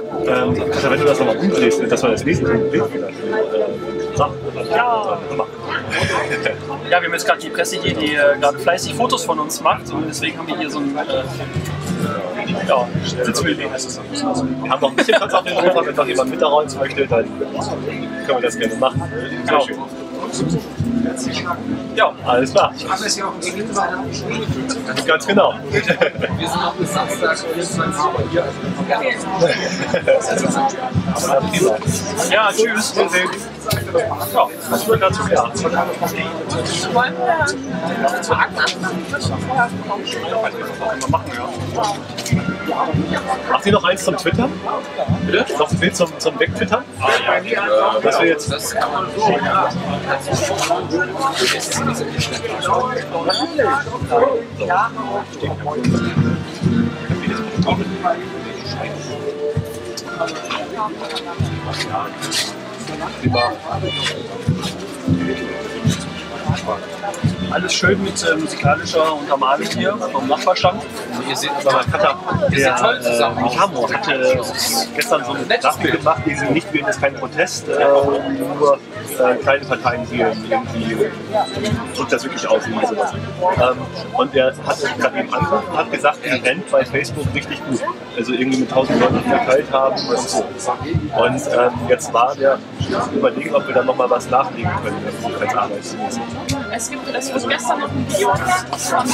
Also wenn du das nochmal umdrehst, dass man das Wesentliche im Bild wieder ja. Ja, wir haben jetzt gerade die Presse hier, die gerade fleißig Fotos von uns macht und deswegen haben wir hier so ein ja, Sitzbild. Wir haben noch ein bisschen Platz auf dem Sofa, wenn noch jemand mit da rein möchte, dann können wir das gerne machen. Sehr schön. Ja, alles klar. Ganz genau. Wir sind auch bis Samstag 24 Uhr hier. Ja, tschüss. Wir sehen. Ja, das wird dazu klar. Wollen wir zu Akten anfangen? Ich würde schon vorher Machen, ja. Macht ihr noch eins zum Twitter? Bitte? Noch ein Bild zum Wegtwittern? Das wir jetzt. Das kann man so, ja. Alles schön mit musikalischer Untermalung hier vom Nachbarstand. Ihr seht Aber Katha, wir sind toll zusammen. Michamo hatte gestern so eine Grafik gemacht, die sie nicht wählen, ist kein Protest, nur kleine Parteien wählen. Irgendwie drückt das wirklich aus. Und er hat gerade eben angerufen und hat gesagt, er rennt bei Facebook richtig gut. Also irgendwie mit 1000 Leuten verteilt haben und so. Und jetzt war der überlegen, ob wir da nochmal was nachlegen können als Arbeitsmäßig. Es wird gestern noch ein Video von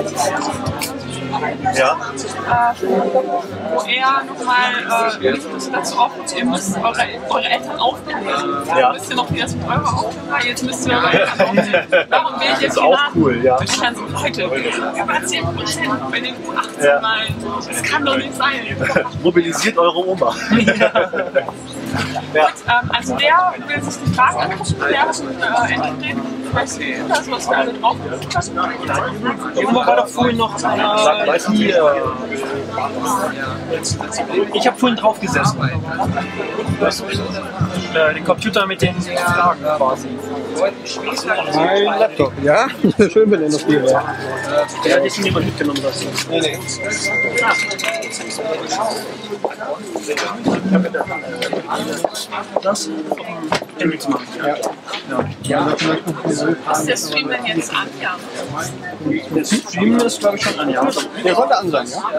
Ja. wo er nochmal dazu aufruft, ihr müsst eure Eltern aufnehmen. Ja. Wisst ihr noch, wie das mit eurer Aufnahme war? Jetzt müsst ihr eure Eltern aufnehmen. Darum will ich Das jetzt ist auch cool, ja. Leute, über 10% bei den U18 Ja. Wahlen. Das kann doch nicht sein. Mobilisiert eure Oma. Ja. Gut, also der will sich die Fragen angucken, der hat entgegen was wir alle drauf haben. Irgendwo war doch vorhin noch hier. Ich habe vorhin drauf gesessen. Den Computer mit den Fragen quasi. Mein Laptop, ja? Schön, wenn er noch hier wäre. Der hat jetzt niemand mitgenommen. Das. Nee. Das Handy zu machen. Ist der Stream denn jetzt an? Ja. Der Stream ist, glaube ich, schon an. Ja. Der sollte an sein, ja?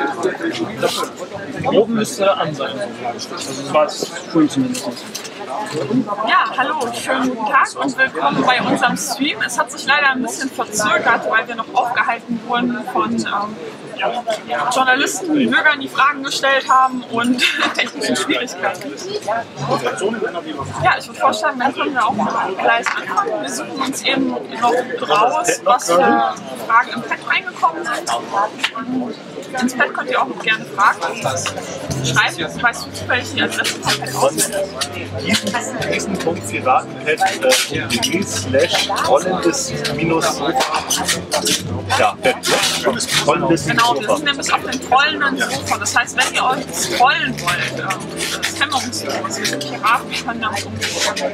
Oben müsste an sein. Also das war es vorhin zumindest. Ja, hallo, schönen guten Tag und willkommen bei unserem Stream. Es hat sich leider ein bisschen verzögert, weil wir noch aufgehalten wurden von Journalisten, Bürgern, die Fragen gestellt haben und technischen Schwierigkeiten. Ja, ich würde vorschlagen, dann können wir auch gleich anfangen. Wir suchen uns eben noch raus, was für Fragen im Pad reingekommen sind. Ins Pad könnt ihr auch noch gerne Fragen schreiben. Weißt du zufällig die Adresse vom Pad aus? Diesen Punkt piratenpad.de /rollendes ja, rollendes Genau, wir sind nämlich auf dem rollenden Sofa. Das heißt, wenn ihr euch das rollen wollt, das ist hemmungslos. Wir sind Piraten, wir können damit umgehen.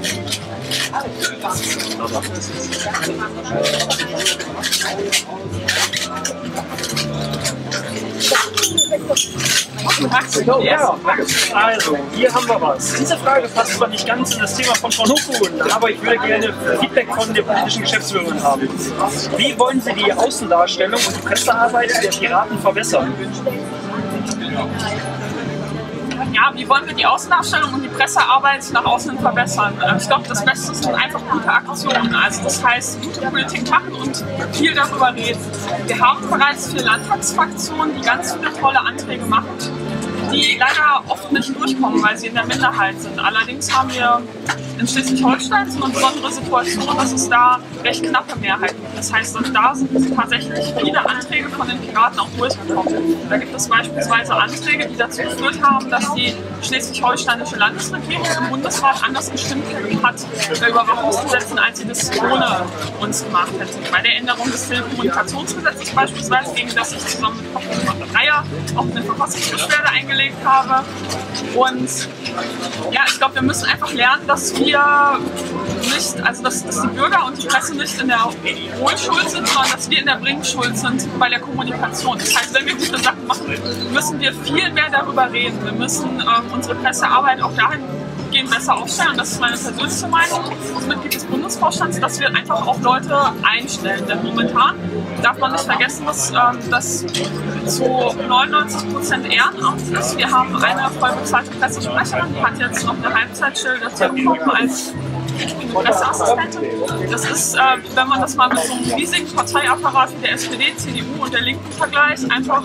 Ja, also, hier haben wir was. Diese Frage passt zwar nicht ganz in das Thema von Frau Nukun, aber ich würde gerne Feedback von der politischen Geschäftsführerin haben. Wie wollen Sie die Außendarstellung und die Pressearbeit der Piraten verbessern? Ja, wie wollen wir die Außendarstellung und die Pressearbeit nach außen verbessern? Ich glaube, das Beste sind einfach gute Aktionen. Also das heißt, gute Politik machen und viel darüber reden. Wir haben bereits 4 Landtagsfraktionen, die ganz viele tolle Anträge machen, die leider oft nicht durchkommen, weil sie in der Minderheit sind. Allerdings haben wir in Schleswig-Holstein so eine besondere Situation, dass es da recht knappe Mehrheiten gibt. Das heißt, auch da sind tatsächlich viele Anträge von den Piraten auch durchgekommen. Da gibt es beispielsweise Anträge, die dazu geführt haben, dass die schleswig-holsteinische Landesregierung im Bundesrat anders gestimmt hat bei Überwachungsgesetzen, als sie das ohne uns gemacht hätte. Bei der Änderung des Telekommunikationsgesetzes beispielsweise, gegen das ich zusammen mit Frau Dreier auch eine Verfassungsbeschwerde eingelegt überlegt habe. Und ja, ich glaube, wir müssen einfach lernen, dass wir nicht, also dass die Bürger und die Presse nicht in der Hohlschuld sind, sondern dass wir in der Bringschuld sind bei der Kommunikation. Das heißt, wenn wir gute Sachen machen, müssen wir viel mehr darüber reden. Wir müssen unsere Pressearbeit auch dahingehend besser aufstellen. Und das ist meine persönliche Meinung als Mitglied des Bundesvorstands, dass wir einfach auch Leute einstellen. Denn momentan darf man nicht vergessen, dass das zu 99% Ehrenamt ist. Wir haben eine voll bezahlte Pressesprecherin, die hat jetzt noch eine Halbzeitstelle dazu bekommen als Presseassistentin. Das ist, wenn man das mal mit so einem riesigen Parteiapparat wie der SPD, CDU und der Linken vergleicht, einfach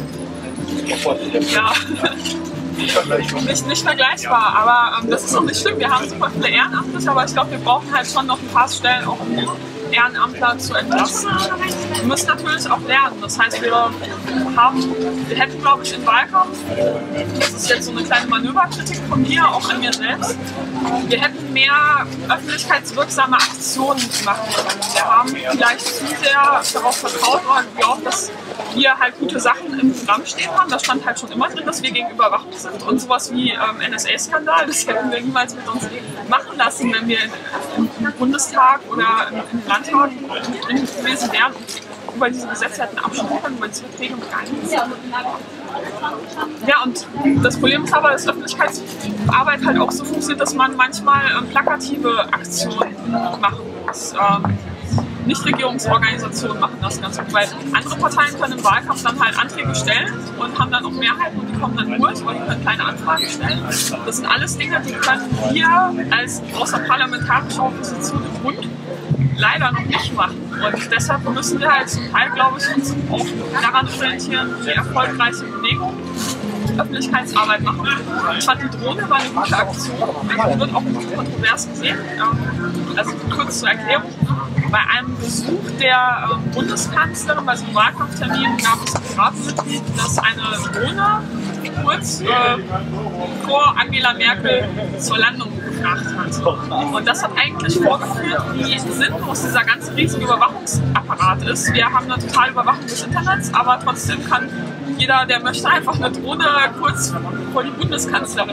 ja, nicht vergleichbar. Aber das ist auch nicht schlimm. Wir haben super viele Ehrenamtliche, aber ich glaube, wir brauchen halt schon noch ein paar Stellen auch Ehrenamtler zu entlasten. Wir müssen natürlich auch lernen. Das heißt, wir hätten, glaube ich, im Wahlkampf, das ist jetzt so eine kleine Manöverkritik von mir, auch an mir selbst, wir hätten mehr öffentlichkeitswirksame Aktionen machen können. Wir haben vielleicht zu sehr darauf vertraut oder geglaubt, dass wir halt gute Sachen im Programm stehen haben. Da stand halt schon immer drin, dass wir gegen Überwachung sind. Und sowas wie NSA-Skandal, das hätten wir niemals mit uns machen lassen, wenn wir im Bundestag oder im Landtag drin gewesen wären und über diese Gesetze hätten abstimmen können, über diese Verträge mit gar Ja, und das Problem ist aber, dass Öffentlichkeitsarbeit halt auch so funktioniert, dass man manchmal plakative Aktionen machen muss. Nichtregierungsorganisationen machen das ganz gut, weil andere Parteien können im Wahlkampf dann halt Anträge stellen und haben dann auch Mehrheiten und die kommen dann durch oder die können kleine Anfragen stellen. Das sind alles Dinge, die können wir als außerparlamentarische Opposition im Bund leider noch nicht machen. Und deshalb müssen wir halt zum Teil, glaube ich, uns auch daran orientieren, wie erfolgreiche Bewegungen Öffentlichkeitsarbeit machen. Ich fand, die Drohne war eine gute Aktion. Die wird auch nicht kontrovers gesehen. Also kurz zur Erklärung. Bei einem Besuch der Bundeskanzlerin, bei so einem Wahlkampftermin, gab es ein Ratsmitglied, das eine Drohne kurz vor Angela Merkel zur Landung gebracht hat. Und das hat eigentlich vorgeführt, wie sinnlos dieser ganze riesige Überwachungsapparat ist. Wir haben eine totale Überwachung des Internets, aber trotzdem kann jeder, der möchte, einfach eine Drohne kurz vor die Bundeskanzlerin.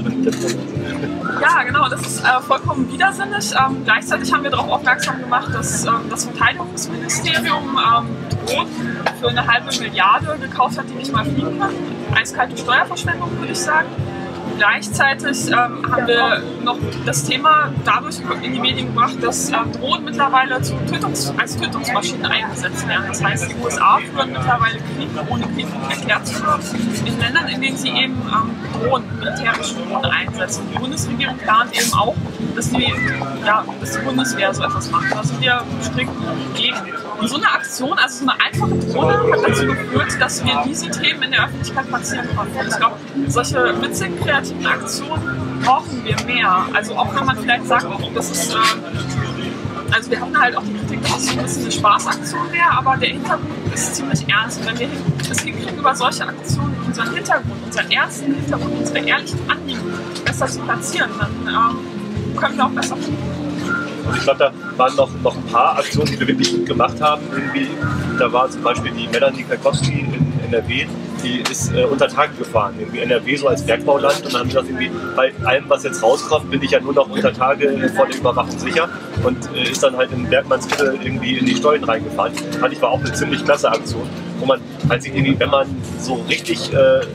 Ja, genau, das ist vollkommen widersinnig. Gleichzeitig haben wir darauf aufmerksam gemacht, dass das Verteidigungsministerium Drohnen für eine halbe Milliarde gekauft hat, die nicht mal fliegen können. Eiskalte Steuerverschwendung, würde ich sagen. Gleichzeitig haben wir noch das Thema dadurch in die Medien gebracht, dass Drohnen mittlerweile als Tötungsmaschinen eingesetzt werden. Das heißt, die USA führen mittlerweile Krieg, ohne Krieg erklärt zu haben, in Ländern, in denen sie eben Drohnen, militärische Drohnen einsetzen. Die Bundesregierung plant eben auch, dass die Bundeswehr so etwas macht. Da sind wir strikt gegen. Und so eine Aktion, also so eine einfache Drohne, hat dazu geführt, dass wir diese Themen in der Öffentlichkeit platzieren konnten. Und ich glaube, solche witzigen, kreativen Aktionen brauchen wir mehr. Also auch wenn man vielleicht sagt, das ist, also wir hatten halt auch die Kritik, dass es so ein bisschen eine Spaßaktion wäre, aber der Hintergrund ist ziemlich ernst. Und wenn wir es hinkriegen, über solche Aktionen unseren Hintergrund, unseren ernsten Hintergrund, unsere ehrlichen Anliegen besser zu platzieren, dann können wir auch besser tun. Ich glaube, da waren noch ein paar Aktionen, die wir wirklich gut gemacht haben. Irgendwie, da war zum Beispiel die Melanie Kalkowski in NRW, die ist unter Tage gefahren. Irgendwie NRW so als Bergbauland und dann haben sie gesagt, irgendwie, bei allem, was jetzt rauskommt, bin ich ja nur noch unter Tage vor der Überwachung sicher und ist dann halt in Bergmannshütte irgendwie in die Stollen reingefahren. Fand ich, war auch eine ziemlich klasse Aktion, wo man halt sich irgendwie, wenn man so richtig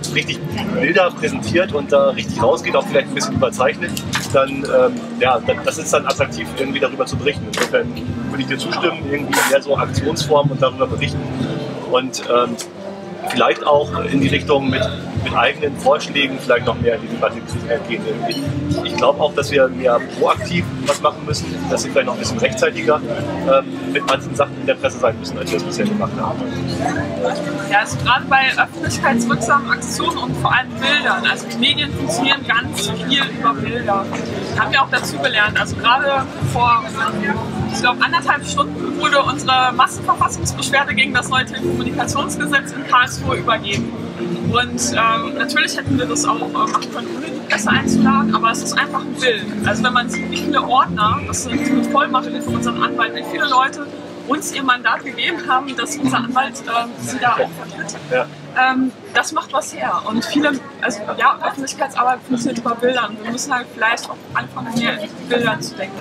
Bilder präsentiert und da richtig rausgeht, auch vielleicht ein bisschen überzeichnet, dann das ist dann attraktiv, irgendwie darüber zu berichten. Insofern würde ich dir zustimmen, irgendwie mehr so Aktionsformen und darüber berichten. Und vielleicht auch in die Richtung mit eigenen Vorschlägen vielleicht noch mehr in die Debatte gehen. Ich glaube auch, dass wir mehr proaktiv was machen müssen, dass wir vielleicht noch ein bisschen rechtzeitiger mit manchen Sachen in der Presse sein müssen, als wir es bisher gemacht haben. Ja, also gerade bei öffentlichkeitswirksamen Aktionen und vor allem Bildern. Also die Medien funktionieren ganz viel über Bilder. Das haben wir auch dazu gelernt. Also gerade vor, ich glaube, 1,5 Stunden wurde unsere Massenverfassungsbeschwerde gegen das neue Telekommunikationsgesetz in Karlsruhe übergeben. Und natürlich hätten wir das auch machen können, ohne die Presse einzuladen, aber es ist einfach ein Bild. Also wenn man sieht, wie viele Ordner, das sind mit Vollmacht von unseren Anwälten, wie viele Leute uns ihr Mandat gegeben haben, dass unser Anwalt sie da auch vertritt. Ja. Das macht was her. Und viele, also ja, Öffentlichkeitsarbeit funktioniert über Bildern. Wir müssen halt vielleicht auch anfangen, mehr in Bildern zu denken.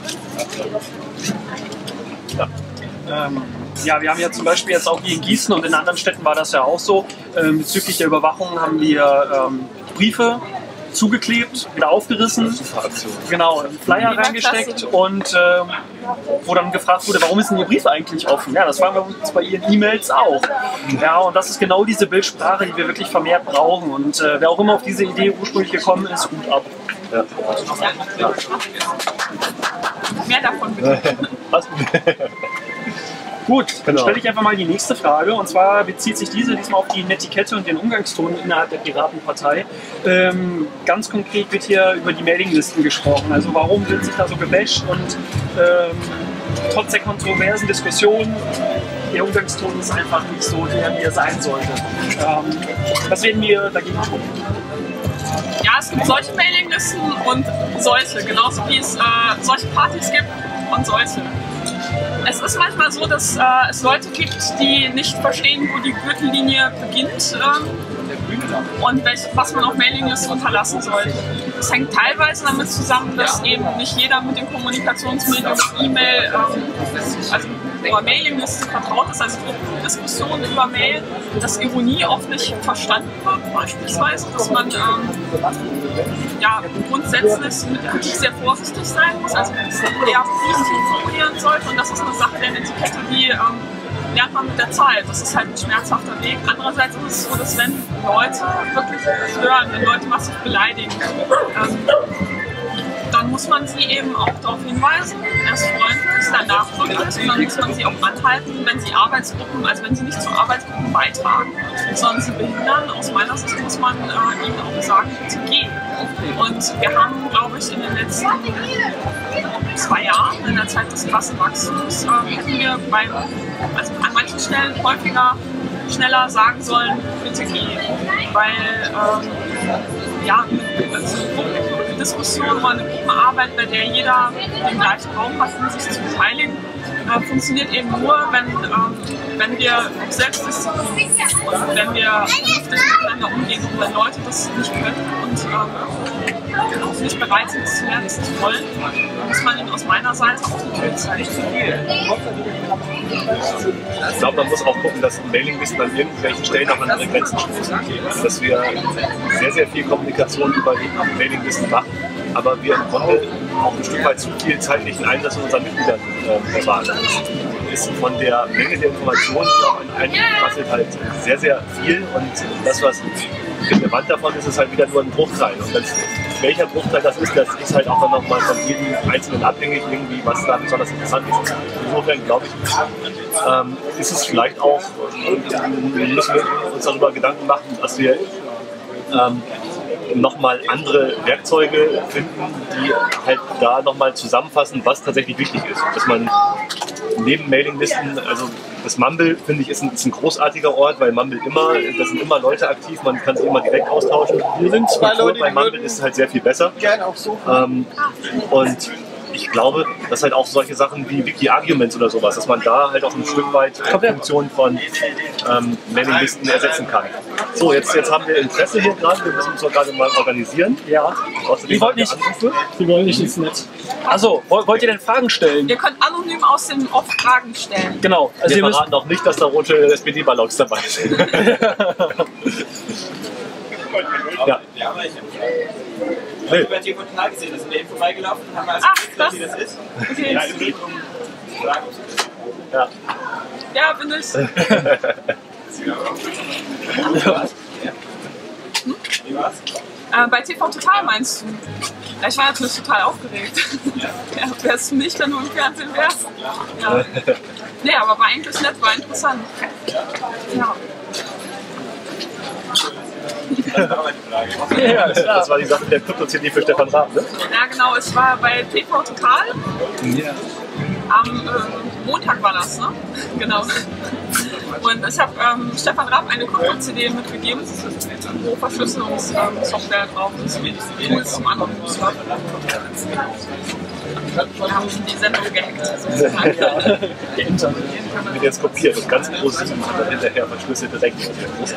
Ja, wir haben ja zum Beispiel jetzt auch hier in Gießen und in anderen Städten war das ja auch so. Bezüglich der Überwachung haben wir Briefe zugeklebt, wieder aufgerissen, genau, einen Flyer reingesteckt und wo dann gefragt wurde, warum ist denn Ihr Brief eigentlich offen? Ja, das fragen wir uns bei Ihren E-Mails auch. Ja, und das ist genau diese Bildsprache, die wir wirklich vermehrt brauchen. Und wer auch immer auf diese Idee ursprünglich gekommen ist, Hut ab. Ja. Ja. Mehr davon bitte. Gut, dann Genau. stelle ich einfach mal die nächste Frage. Und zwar bezieht sich diese diesmal auf die Netiquette und den Umgangston innerhalb der Piratenpartei. Ganz konkret wird hier über die Mailinglisten gesprochen. Also warum wird sich da so gebasht und trotz der kontroversen Diskussionen, der Umgangston ist einfach nicht so, wie er sein sollte. Was werden wir dagegen tun? Ja, es gibt solche Mailinglisten und solche, genauso wie es solche Partys gibt und solche. Es ist manchmal so, dass es Leute gibt, die nicht verstehen, wo die Gürtellinie beginnt und was man auf Mailinglisten unterlassen sollte. Das hängt teilweise damit zusammen, dass eben nicht jeder mit dem Kommunikationsmedium E-Mail, also über Mailinglisten vertraut ist, also Diskussionen über Mail, dass Ironie oft nicht verstanden wird, beispielsweise, dass man ja, grundsätzlich mit Kritik sehr vorsichtig sein muss, also eher positiv formulieren sollte, und das ist eine Sache der Etikette, die lernt man mit der Zeit. Das ist halt ein schmerzhafter Weg. Andererseits ist es so, dass wenn Leute wirklich stören, wenn Leute massiv beleidigen, dann muss man sie eben auch darauf hinweisen, erst freundlich, dann nachdrücklich, und dann muss man sie auch anhalten, wenn sie Arbeitsgruppen, also wenn sie nicht zu Arbeitsgruppen beitragen, sondern sie behindern. Aus meiner Sicht muss man ihnen auch sagen, bitte gehen. Und wir haben, glaube ich, in den letzten 2 Jahren, in der Zeit des krassen Wachstums, hätten wir an manchen Stellen schneller sagen sollen, bitte gehen. Weil ja, eine Diskussion oder eine Gruppenarbeit, bei der jeder den gleichen Raum hat, um sich zu beteiligen, funktioniert eben nur, wenn wir Selbstdisziplin und wenn wir vernünftig miteinander umgehen. Und wenn Leute das nicht können und auch nicht bereit sind, das zu lernen, das nicht wollen, muss man ihnen aus meiner Seite auch die Tür zeigen. Ich glaube, man muss auch gucken, dass Mailinglisten an irgendwelchen Stellen auch andere Grenzen stoßen. Also, dass wir sehr, sehr viel Kommunikation über Mailinglisten machen, aber wir im Grunde auch ein Stück weit zu viel zeitlichen Einsatz von unseren Mitgliedern erwarten. Ist von der Menge der Informationen, die auch in einen passelt, halt sehr, sehr viel, und das, was relevant davon ist, ist halt wieder nur ein Bruchteil. Und welcher Bruchteil das ist halt auch dann nochmal von jedem Einzelnen abhängig, irgendwie, was da besonders interessant ist. Insofern glaube ich, ist es vielleicht auch, müssen wir uns darüber Gedanken machen, dass wir nochmal andere Werkzeuge finden, die halt da nochmal zusammenfassen, was tatsächlich wichtig ist. Dass man neben Mailinglisten, also das Mumble, finde ich, ist ein großartiger Ort, weil Mumble da sind immer Leute aktiv, man kann sich immer direkt austauschen. Wir sind 2 Leute, bei Mumble ist es halt sehr viel besser. gerne auch so. Und ich glaube, dass halt auch solche Sachen wie Wiki-Arguments oder sowas, dass man da halt auch ein Stück weit Funktionen von Mailinglisten ersetzen kann. So, jetzt haben wir Interesse hier gerade, wir müssen uns doch gerade mal organisieren. Ja. Außerdem Die wollten nicht. Anrufe. Die wollen nicht ins Netz. Also, wollt ihr denn Fragen stellen? Ihr könnt anonym aus dem Off Fragen stellen. Genau. Also Wir ihr müsst, verraten auch nicht, dass da rote SPD-Ballons dabei sind. Ja. Ich habe über TV Total gesehen, da sind wir eben vorbeigelaufen und haben also Ach, gesehen, wie das ist. Okay. Ja, es geht um Fragen. Ja. Ja, bin ich. Wie war's? Bei TV Total meinst du? Ja, ich war natürlich total aufgeregt. Ja, wäre es nicht, wenn du im Fernsehen wärst. Ja. Nee, aber war eigentlich nett, war interessant. Ja. ja, Das war die Sache der Krypto-CD für Stefan Raab, ne? Ja, genau, ich war bei TV Total. Ja. Am Montag war das, ne? Genau. Und ich habe Stefan Raab eine Krypto-CD mitgegeben, wo Verschlüsselungssoftware drauf ist, Tools zum anderen. Wir haben die Sendung gehackt. Wird jetzt kopiert und ganz groß und dann hinterher verschlüsselte Rechnung.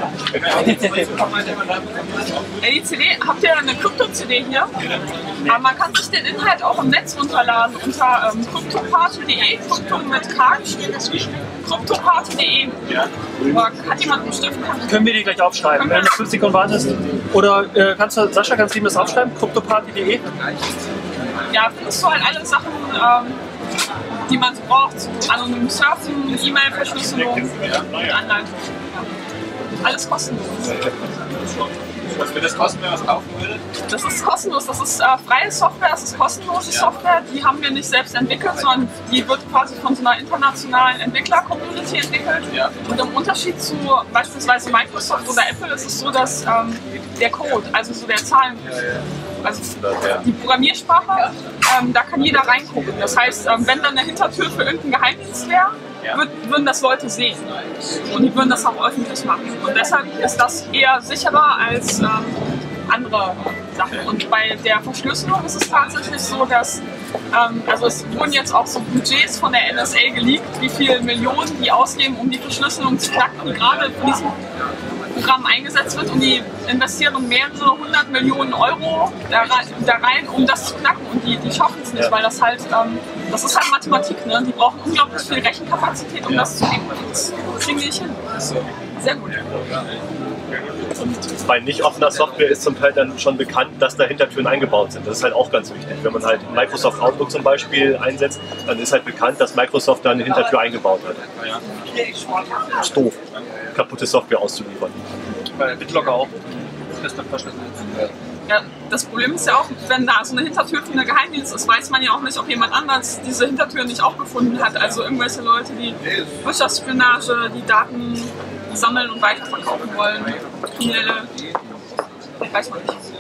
Die CD, habt ihr eine Krypto-CD hier? Aber man kann sich den Inhalt auch im Netz runterladen unter cryptoparty.de, Krypto mit K geschrieben, cryptoparty.de. Hat jemand einen Stift? Können wir die gleich aufschreiben, wenn du 5 Sekunden wartest? Oder Sascha, kannst du ihm das aufschreiben? cryptoparty.de? Ja, findest du halt alle Sachen, die man so braucht. Anonym Surfen, E-Mail-Verschlüsselung und Anleitung. Alles kostenlos. Was würde das kosten, wenn man es kaufen würde? Das ist kostenlos, das ist freie Software, das ist kostenlose Software, die haben wir nicht selbst entwickelt, sondern die wird quasi von so einer internationalen Entwickler-Community entwickelt. Ja. Und im Unterschied zu beispielsweise Microsoft oder Apple ist es so, dass der Code, also so der Zahlen, also die Programmiersprache, da kann jeder reingucken. Das heißt, wenn dann eine Hintertür für irgendeinen Geheimdienst wäre, würden das Leute sehen und die würden das auch öffentlich machen. Und deshalb ist das eher sicherer als andere Sachen. Und bei der Verschlüsselung ist es tatsächlich so, dass also es wurden jetzt auch so Budgets von der NSA geleakt, wie viele Millionen die ausgeben, um die Verschlüsselung zu knacken, die gerade für diesem Programm eingesetzt wird, und die investieren mehrere 100 Millionen Euro da rein, um das zu knacken, und die schaffen es nicht, weil das halt, das ist halt Mathematik, ne? Die brauchen unglaublich viel Rechenkapazität, um das zu nehmen. Das kriegen die nicht hin. Sehr gut. Und bei nicht offener Software ist zum Teil dann schon bekannt, dass da Hintertüren eingebaut sind. Das ist halt auch ganz wichtig. Wenn man halt Microsoft Outlook zum Beispiel einsetzt, dann ist halt bekannt, dass Microsoft da eine Hintertür eingebaut hat. Das ist doof, kaputte Software auszuliefern. Bei BitLocker auch. Ja, das Problem ist ja auch, wenn da so eine Hintertür für eine Geheimdienst ist, weiß man ja auch nicht, ob jemand anders diese Hintertür nicht auch gefunden hat. Also irgendwelche Leute, die Wirtschaftsspionage, die Daten sammeln und weiterverkaufen wollen, Kriminelle, weiß man nicht.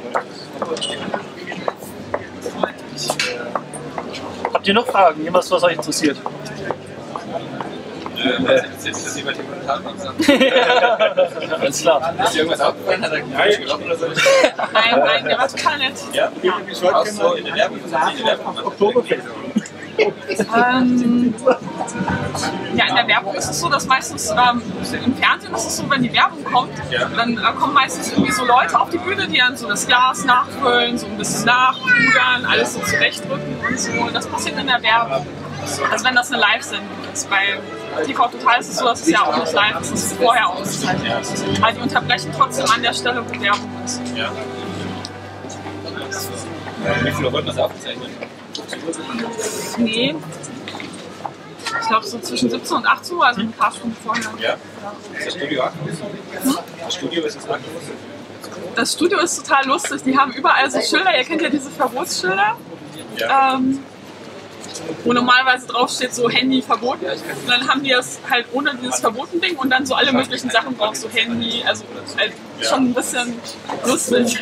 Habt ihr noch Fragen? Jemals, was euch interessiert? Dass jemand den Kommentarbox sagt. Alles klar. Ist dir irgendwas aufgefallen? Hat er falsch gelaufen oder so? Nein, der war total nett. Ja? Auch so in der Werbung. Ja, in der Werbung ist es so, dass meistens im Fernsehen ist es so, wenn die Werbung kommt, dann kommen meistens irgendwie so Leute auf die Bühne, die dann so das Glas nachfüllen, so ein bisschen nachrudern, alles so zurechtrücken und so. Das passiert in der Werbung. Also wenn das eine Live-Sendung ist. Bei TV Total ist es so, dass es ja auch nicht live ist, es ist vorher ausgezeichnet. Aber die unterbrechen trotzdem an der Stelle, wo Werbung ist. Ja. Wie viele wollten das aufgezeichnet? Nee. Ich glaube so zwischen 17 und 18 Uhr, also ein paar Stunden vorher. Ja. Ist das Studio aktiv? Das Studio ist das aktiv? Das Studio ist total lustig. Die haben überall so Schilder. Ihr kennt ja diese Verbotsschilder. Ja. Wo normalerweise drauf steht so Handy verboten. Und dann haben die das halt ohne dieses verboten Ding und dann so alle möglichen Sachen drauf, so Handy, also halt schon ein bisschen lustig.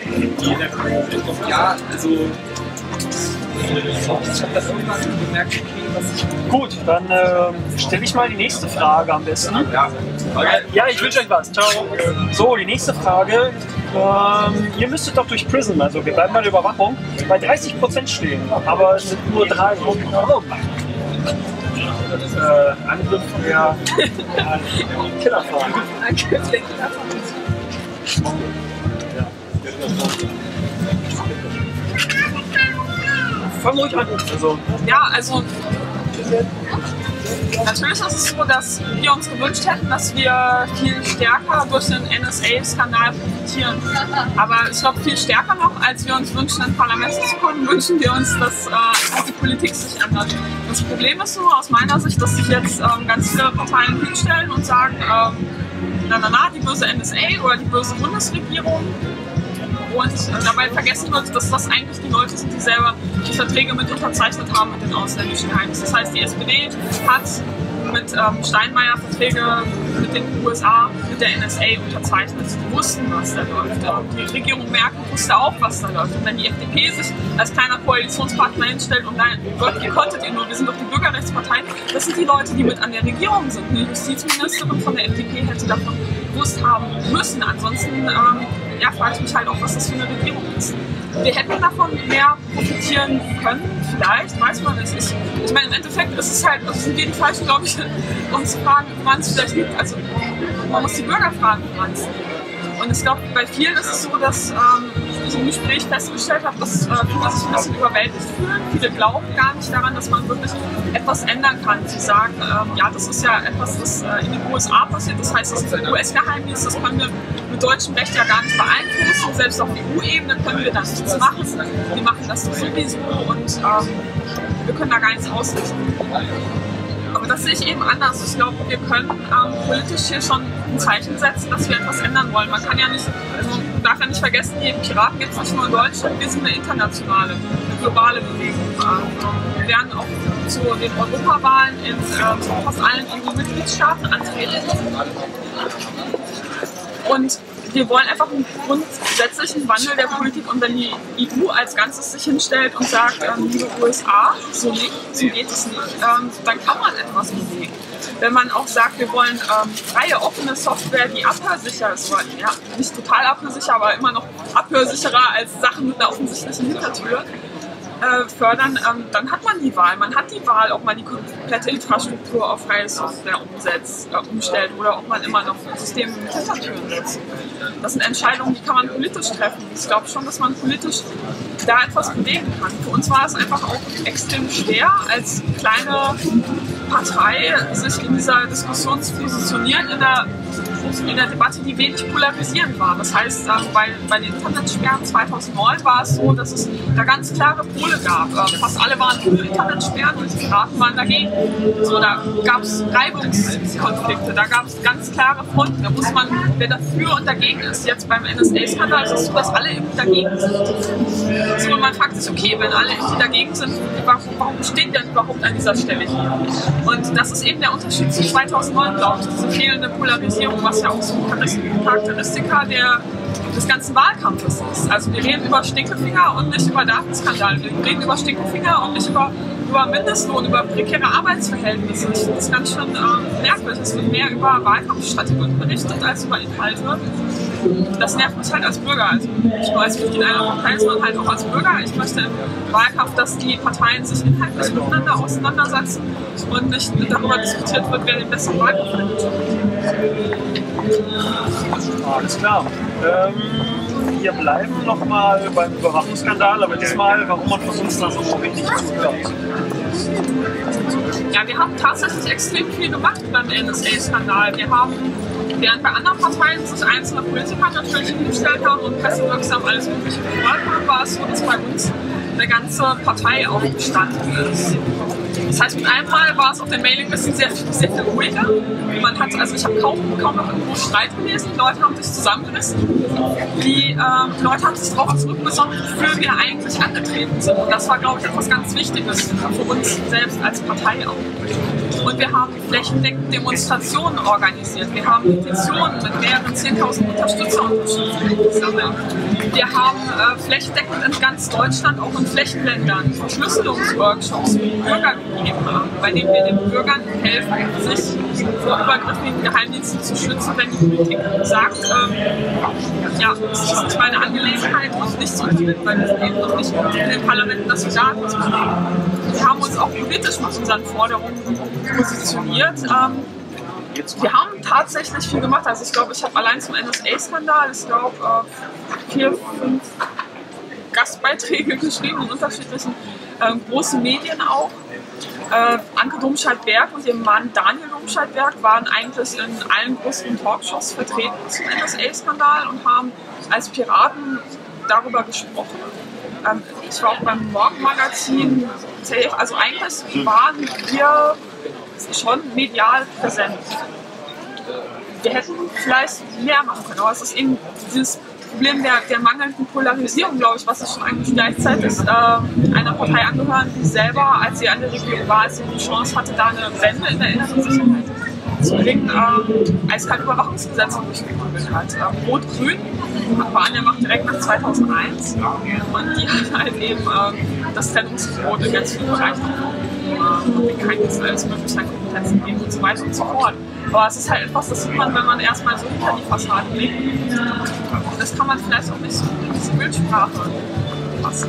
Ja, also Gut, dann stelle ich mal die nächste Frage am besten. Ja, ich wünsche euch was. Ciao. So, die nächste Frage. Ihr müsstet doch durch Prism, also wir bleiben bei der Überwachung, bei 30% stehen, aber es sind nur 3. Angriff der Killerfragen. Angriff der Killerfragen. Fang ruhig an. Ja, also natürlich ist es so, dass wir uns gewünscht hätten, dass wir viel stärker durch den NSA-Skandal profitieren. Aber ich glaube, viel stärker noch, als wir uns wünschen, ins Parlament zu kommen, wünschen wir uns, dass die Politik sich ändert. Das Problem ist nur aus meiner Sicht, dass sich jetzt ganz viele Parteien hinstellen und sagen, die böse NSA oder die böse Bundesregierung. Und dabei vergessen wird, dass das eigentlich die Leute sind, die selber die Verträge mit unterzeichnet haben mit den ausländischen Geheimdiensten. Das heißt, die SPD hat mit Steinmeier Verträge mit den USA, mit der NSA unterzeichnet. Die wussten, was da läuft. Die Regierung Merkel wusste auch, was da läuft. Und wenn die FDP sich als kleiner Koalitionspartner hinstellt und nein, Gott, wie konntet ihr nur, wir sind doch die Bürgerrechtspartei, das sind die Leute, die mit an der Regierung sind. Eine Justizministerin von der FDP hätte davon gewusst haben müssen. Ansonsten frage ich mich halt auch, was das für eine Regierung ist. Wir hätten davon mehr profitieren können, vielleicht, weiß man es ist. Ich meine, im Endeffekt ist es halt, also sind wir die Falschen, glaube ich, um zu fragen, woran es vielleicht liegt. Also man muss die Bürger fragen, woran es liegt. Und ich glaube, bei vielen ist es so, dass ich im Gespräch festgestellt habe, dass viele sich ein bisschen überwältigt fühlen. Viele glauben gar nicht daran, dass man wirklich etwas ändern kann. Sie sagen, ja, das ist ja etwas, das in den USA passiert. Das heißt, das ist ein US-Geheimnis, das können wir mit deutschem Recht ja gar nicht beeinflussen. Selbst auf EU-Ebene können wir da nichts machen. Wir machen das sowieso und wir können da gar nichts ausrichten. Aber das sehe ich eben anders. Ich glaube, wir können politisch hier schon ein Zeichen setzen, dass wir etwas ändern wollen. Man kann ja nicht, also man darf ja nicht vergessen, die Piraten gibt es nicht nur in Deutschland, wir sind eine internationale, eine globale Bewegung. Wir werden auch zu den Europawahlen in fast allen EU-Mitgliedstaaten antreten. Und wir wollen einfach einen grundsätzlichen Wandel der Politik, und wenn die EU als Ganzes sich hinstellt und sagt, liebe USA, so geht es nicht, dann kann man etwas bewegen. Wenn man auch sagt, wir wollen freie, offene Software, die abhörsicher ist, ja, nicht total abhörsicher, aber immer noch abhörsicherer als Sachen mit einer offensichtlichen Hintertür, fördern, dann hat man die Wahl. Man hat die Wahl, ob man die komplette Infrastruktur auf freie Software umstellt oder ob man immer noch Systeme mit Hintertüren setzt. Das sind Entscheidungen, die kann man politisch treffen. Ich glaube schon, dass man politisch da etwas bewegen kann. Für uns war es einfach auch extrem schwer, als kleine Partei sich in dieser Diskussion zu positionieren, in der Debatte, die wenig polarisierend war. Das heißt, bei den Internetsperren 2009 war es so, dass es da ganz klare Pole gab. Fast alle waren für Internetsperren und die Piraten waren dagegen. So, da gab es Reibungskonflikte, da gab es ganz klare Fronten. Da muss man, wer dafür und dagegen ist. Jetzt beim NSA-Skandal ist es so, dass alle irgendwie dagegen sind. So, und man fragt sich, okay, wenn alle irgendwie dagegen sind, warum stehen die denn überhaupt an dieser Stelle hier? Und das ist eben der Unterschied zu 2009, glaube ich, diese fehlende Polarisierung, was ja auch so ein Charakteristika des ganzen Wahlkampfes ist. Also wir reden über Stinkefinger und nicht über Datenskandale. Wir reden über Stinkefinger und nicht über Mindestlohn, über prekäre Arbeitsverhältnisse. Ich finde das ganz schön merkwürdig. Es wird mehr über Wahlkampfstrategien berichtet als über Inhalte. Das nervt mich halt als Bürger. Also nicht nur als Mitglied einer Partei, sondern halt auch als Bürger. Ich möchte im Wahlkampf, dass die Parteien sich inhaltlich miteinander auseinandersetzen und nicht darüber diskutiert wird, wer den besten Wahlkampf findet. Alles klar. Wir bleiben nochmal beim Überwachungsskandal, aber diesmal, warum man von uns da so richtig zuhört. Ja, wir haben tatsächlich extrem viel gemacht beim NSA-Skandal. Wir haben, während bei anderen Parteien sich einzelne Politiker natürlich hingestellt haben und pressewirksam alles Mögliche verfolgt haben, war es so, dass bei uns eine ganze Partei aufgestanden ist. Das heißt, mit einem Mal war es auf den Mailinglisten sehr viel ruhiger. Man hat, also ich habe kaum noch irgendwo Streit gelesen. Die Leute haben sich zusammengerissen. Die Leute haben sich darauf zurückbesonnen, wofür wir eigentlich angetreten sind. Und das war, glaube ich, etwas ganz Wichtiges für uns selbst als Partei auch. Und wir haben flächendeckend Demonstrationen organisiert. Wir haben Petitionen mit mehreren 10.000 Unterstützerunterschriften gesammelt. Wir haben flächendeckend in ganz Deutschland, auch in Flächenländern, Verschlüsselungsworkshops für die Bürger gegeben haben, bei denen wir den Bürgern helfen, sich vor übergriffigen Geheimdiensten zu schützen, wenn die Politik sagt, ja, das ist nicht meine Angelegenheit und nicht so viel, weil wir sind eben noch nicht in den Parlamenten, dass wir da etwas bewegen. Wir haben uns auch politisch mit unseren Forderungen positioniert. Wir haben tatsächlich viel gemacht. Also ich glaube, ich habe allein zum NSA-Skandal, ich glaube, 4, 5 Gastbeiträge geschrieben in unterschiedlichen großen Medien auch. Anke Domscheit-Berg und ihr Mann Daniel Domscheit-Berg waren eigentlich in allen größeren Talkshows vertreten zum NSA-Skandal und haben als Piraten darüber gesprochen. Ich war auch beim Morgenmagazin, also eigentlich waren wir schon medial präsent. Wir hätten vielleicht mehr machen können, aber es ist eben dieses Problem der mangelnden Polarisierung, glaube ich, was sich schon eigentlich gleichzeitig einer Partei angehören, die selber, als sie an der Regierung war, als sie die Chance hatte, da eine Wende in der inneren Sicherheit zu bringen, eiskalt Überwachungsgesetze durchgeprügelt hat. Rot-Grün war an der Macht direkt nach 2001 und die hat halt eben das Trennungsgebot in ganz vielen Bereichen und kein alles Möglichkeit Kompetenzen geben und so weiter und so fort. Aber es ist halt etwas, das sieht man, wenn man erstmal so hinter die Fassade blickt. Und das kann man vielleicht auch nicht so in diese Bildsprache passen.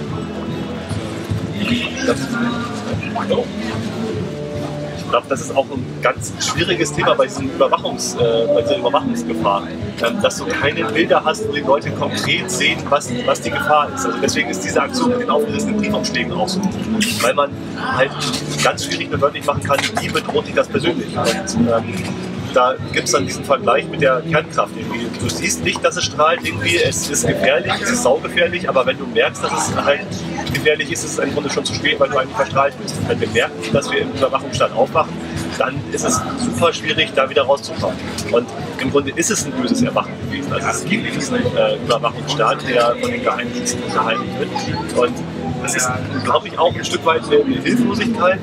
Ich glaube, das ist auch ein ganz schwieriges Thema bei dieser Überwachungsgefahr, dass du keine Bilder hast, wo die Leute konkret sehen, was die Gefahr ist. Also deswegen ist diese Aktion mit den aufgerissenen Briefumschlägen auch so gut, weil man halt ganz schwierig bewörtlich machen kann, wie bedroht dich das persönlich. Und da gibt es dann diesen Vergleich mit der Kernkraft. Irgendwie. Du siehst nicht, dass es strahlt, irgendwie. Es ist gefährlich, es ist saugefährlich, aber wenn du merkst, dass es halt gefährlich ist, ist es im Grunde schon zu spät, weil du eigentlich verstrahlt bist. Wenn wir merken, dass wir im Überwachungsstaat aufwachen, dann ist es super schwierig, da wieder rauszukommen. Und im Grunde ist es ein böses Erwachen gewesen. Also es gibt diesen Überwachungsstaat, der von den Geheimdiensten unterhalten wird. Und das ist, glaube ich, auch ein Stück weit eine Hilflosigkeit,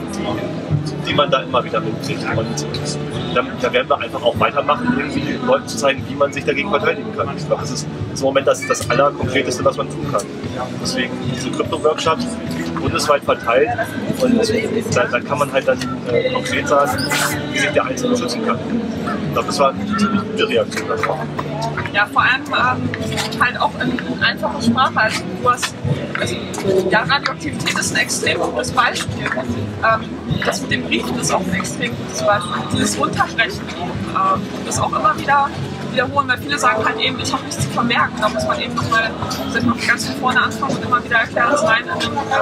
die man da immer wieder mitkriegt. Und da werden wir einfach auch weitermachen, irgendwie den Leuten zu zeigen, wie man sich dagegen verteidigen kann. Ich glaube, das ist im Moment das Allerkonkreteste, was man tun kann. Deswegen diese Krypto-Workshops bundesweit verteilt und da kann man halt dann konkret sagen, wie sich der Einzelne schützen kann. Ich glaube, das war eine ziemlich gute Reaktion darauf. Ja, vor allem halt auch in einfacher Sprache. Also, Radioaktivität ist ein extrem gutes Beispiel. Das mit den Briefen ist auch ein extrem gutes Beispiel. Dieses Runtersprechen, das auch immer wieder wiederholen, weil viele sagen halt eben, ich habe nichts zu vermerken. Da muss man eben nochmal ganz von vorne anfangen und immer wieder erklären, dass nein,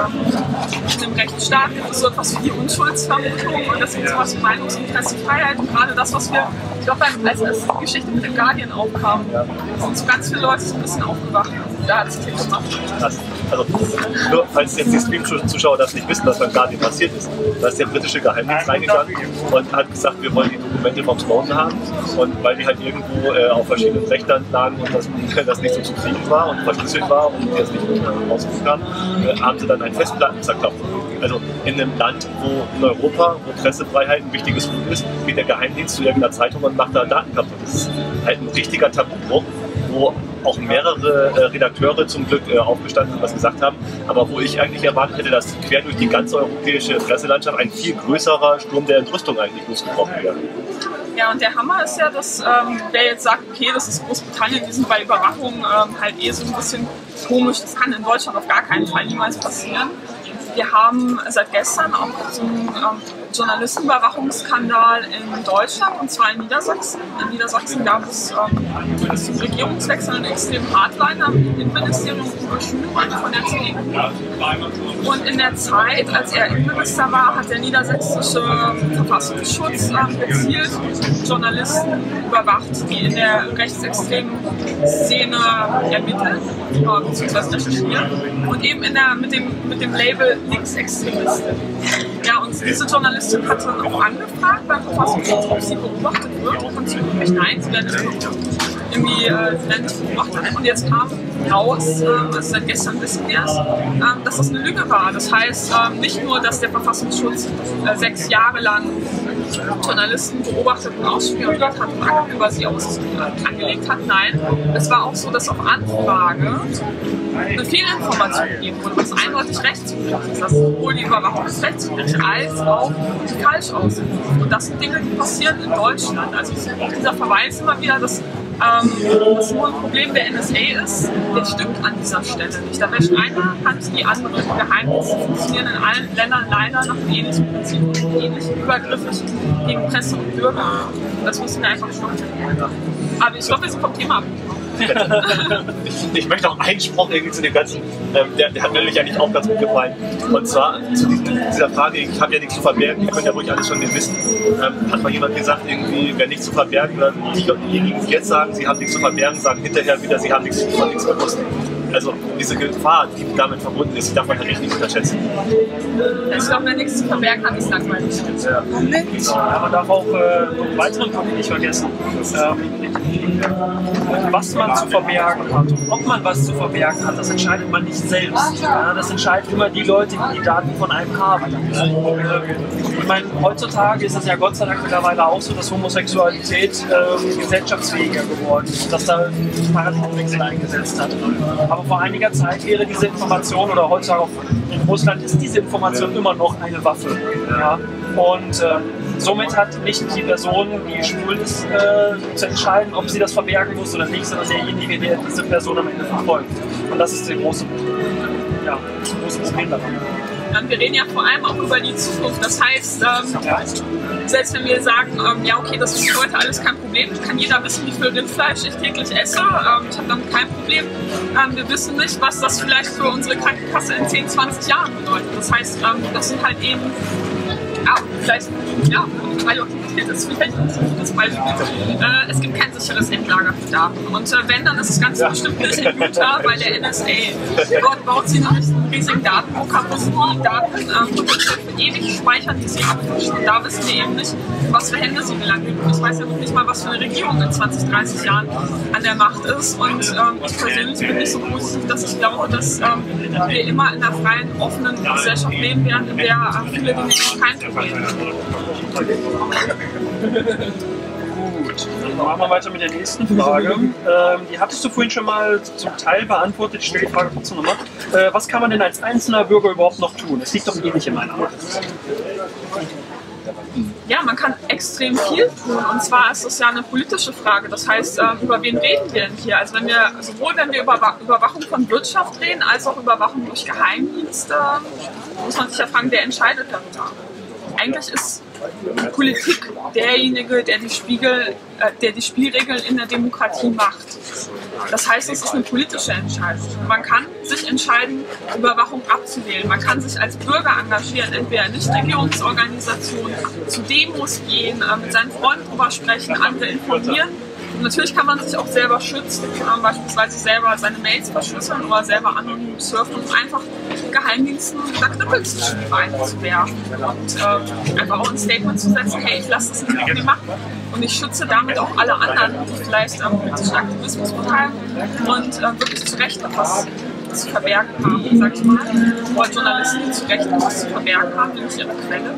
in einem Rechtsstaat gibt es so etwas wie die Unschuldsvermutung und das gibt sowas wie Meinungs- und Pressefreiheit und gerade das, was wir, ich glaube, als die Geschichte mit dem Guardian aufkam, sind so ganz viele Leute so ein bisschen aufgewacht. Da hat es Klick gemacht. Also, nur falls jetzt die Stream-Zuschauer das nicht wissen, was beim Guardian passiert ist, da ist der britische Geheimdienst reingegangen und hat gesagt, wir wollen die Dokumente vom Snowden haben und weil die halt irgendwo auf verschiedenen Rechnern lagen und das nicht so zu kriegen war und verschlüsselt war und die das nicht rausgefunden haben, haben sie dann ein Festplatten zerklopft. Also in einem Land, wo in Europa, wo Pressefreiheit ein wichtiges Gut ist, geht der Geheimdienst zu irgendeiner Zeitung und macht da Daten kaputt. Das ist halt ein richtiger Tabubruch, wo auch mehrere Redakteure zum Glück aufgestanden sind, was gesagt haben, aber wo ich eigentlich erwartet hätte, dass quer durch die ganze europäische Presselandschaft ein viel größerer Sturm der Entrüstung eigentlich losgebrochen wäre. Ja, und der Hammer ist ja, dass wer jetzt sagt, okay, das ist Großbritannien, die sind bei Überwachung halt so ein bisschen komisch, das kann in Deutschland auf gar keinen Fall niemals passieren. Wir haben seit gestern auch so einen Journalistenüberwachungsskandal in Deutschland, und zwar in Niedersachsen. In Niedersachsen gab es zum Regierungswechsel einen extremen Hardliner im Innenministerium Uwe Schünemann von der CDU. Und in der Zeit, als er Innenminister war, hat der niedersächsische Verfassungsschutz gezielt Journalisten überwacht, die in der rechtsextremen Szene ermitteln bzw. recherchieren und eben mit dem Label Linksextremistin. Ja, und diese Journalistin hat dann auch angefragt beim Verfassungsschutz, ob sie beobachtet wird. Und sie wirklich nein, sie werden irgendwie nicht beobachtet. Und jetzt kam raus, also seit gestern wissen wir es, dass das eine Lüge war. Das heißt nicht nur, dass der Verfassungsschutz 6 Jahre lang Journalisten beobachtet und ausspioniert hat und Akten über sie angelegt hat. Nein, es war auch so, dass auf Anfrage eine Fehlinformation gegeben wurde, was eindeutig rechtswidrig ist, dass sowohl die Überwachung rechtswidrig als auch falsch aussieht. Und das sind Dinge, die passieren in Deutschland. Also dieser Verweis immer wieder, dass das nur ein Problem der NSA ist, der stimmt an dieser Stelle nicht. Da wäscht eine Hand die andere. Die Geheimdienste funktionieren in allen Ländern leider nach dem ähnlichen Prinzip und ähnlich übergriffig gegen Presse und Bürger. Das müssen wir einfach stoppen. Aber ich glaube, wir sind vom Thema abgekommen. Ich möchte auch einen Spruch irgendwie zu dem Ganzen, der hat mir nämlich eigentlich auch ganz gut gefallen. Und zwar zu dieser Frage, ich habe ja nichts zu verbergen, ihr könnt ja ruhig alles von mir wissen. Hat mal jemand gesagt, irgendwie, wer nichts zu verbergen hat, diejenigen, die jetzt sagen, sie haben nichts zu verbergen, sagen hinterher wieder, sie haben nichts gewusst. Also diese Gefahr, die damit verbunden ist, die darf man halt echt nicht unterschätzen. Ich glaube, wer nichts zu verbergen hat, ist langweilig. Ja. Man darf auch einen weiteren Punkt nicht vergessen. Was man zu verbergen hat und ob man was zu verbergen hat, das entscheidet man nicht selbst. Ja, das entscheiden immer die Leute, die die Daten von einem haben. Ich meine, heutzutage ist es ja Gott sei Dank mittlerweile auch so, dass Homosexualität gesellschaftsfähiger geworden ist, dass da ein Paradigmenwechsel eingesetzt hat. Aber vor einiger Zeit wäre diese Information, oder heutzutage auch in Russland ist diese Information immer noch eine Waffe. Ja? Und somit hat nicht die Person, die schwul ist, zu entscheiden, ob sie das verbergen muss oder nicht, sondern derjenige, der diese Person am Ende verfolgt. Und das ist der große Punkt. ja, das große Problem daran? Wir reden ja vor allem auch über die Zukunft. Das heißt, selbst wenn wir sagen, ja okay, das ist heute alles kein Problem, kann jeder wissen, wie viel Rindfleisch ich täglich esse. Ich habe damit kein Problem. Wir wissen nicht, was das vielleicht für unsere Krankenkasse in 10, 20 Jahren bedeutet. Das heißt, das sind halt eben, vielleicht, ja, Radioaktivität ist vielleicht ein gutes Beispiel. Es gibt kein sicheres Endlager für Daten. Und wenn, dann ist es ganz bestimmt nicht in Utah bei der NSA. Dort baut sie nämlich einen riesigen Datenbunker, wo sie die Daten für ewig speichern, die sie abfischen. Und da wissen wir eben nicht, was für Hände sie gelangen. Ich weiß ja noch nicht mal, was für eine Regierung in 20, 30 Jahren an der Macht ist. Und ich persönlich bin nicht so positiv, dass ich glaube, dass wir immer in einer freien, offenen Gesellschaft leben werden, in der viele Dinge kein Problem sind. Gut, dann machen wir weiter mit der nächsten Frage. Die hattest du vorhin schon mal zum Teil beantwortet. Ich stelle die Frage trotzdem nochmal. Was kann man denn als einzelner Bürger überhaupt noch tun? Das liegt doch eh nicht in meiner Macht. Ja, man kann extrem viel tun, und zwar ist das ja eine politische Frage. Das heißt, über wen reden wir denn hier? Also sowohl wenn wir über Überwachung von Wirtschaft reden, als auch Überwachung durch Geheimdienste, muss man sich ja fragen, wer entscheidet darüber? Eigentlich ist Politik derjenige, der die Spielregeln in der Demokratie macht. Das heißt, es ist eine politische Entscheidung. Man kann sich entscheiden, Überwachung abzuwählen. Man kann sich als Bürger engagieren, entweder in Nichtregierungsorganisationen, zu Demos gehen, mit seinen Freunden drüber sprechen, andere informieren. Und natürlich kann man sich auch selber schützen, beispielsweise selber seine Mails verschlüsseln oder selber anonym surfen und einfach Geheimdiensten oder Knüppel zwischen die Beine zu werfen und einfach auch ein Statement zu setzen, hey, ich lasse das nicht mit mir machen. Und ich schütze damit auch alle anderen, die vielleicht politischen Aktivismus betreiben und wirklich zu Recht etwas zu verbergen haben, sag ich mal. Oder Journalisten, die zu Recht etwas zu verbergen haben, nämlich ihre Quelle.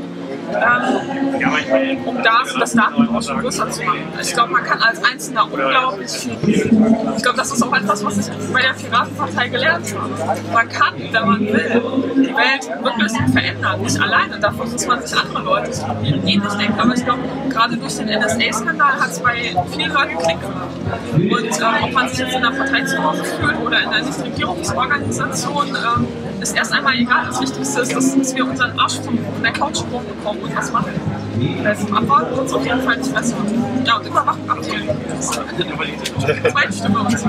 Um das Datenrauschen größer zu machen. Ich glaube, man kann als Einzelner unglaublich viel tun. Ich glaube, das ist auch etwas, was ich bei der Piratenpartei gelernt habe. Man kann, wenn man will, die Welt wirklich verändern. Nicht alleine, dafür muss man sich andere Leute suchen, die ähnlich denken. Aber ich glaube, gerade durch den NSA-Skandal hat es bei vielen Leuten Klick gemacht. Und ob man sich jetzt in einer Partei zu Hause fühlt oder in einer Nichtregierungsorganisation, ist erst einmal egal. Das Wichtigste ist, dass wir unseren Arsch von der Couch bekommen und was machen. Im Abwarten wird es auf jeden Fall nicht besser. Ja, und Überwachung abzählen. Zweite Stimme und so.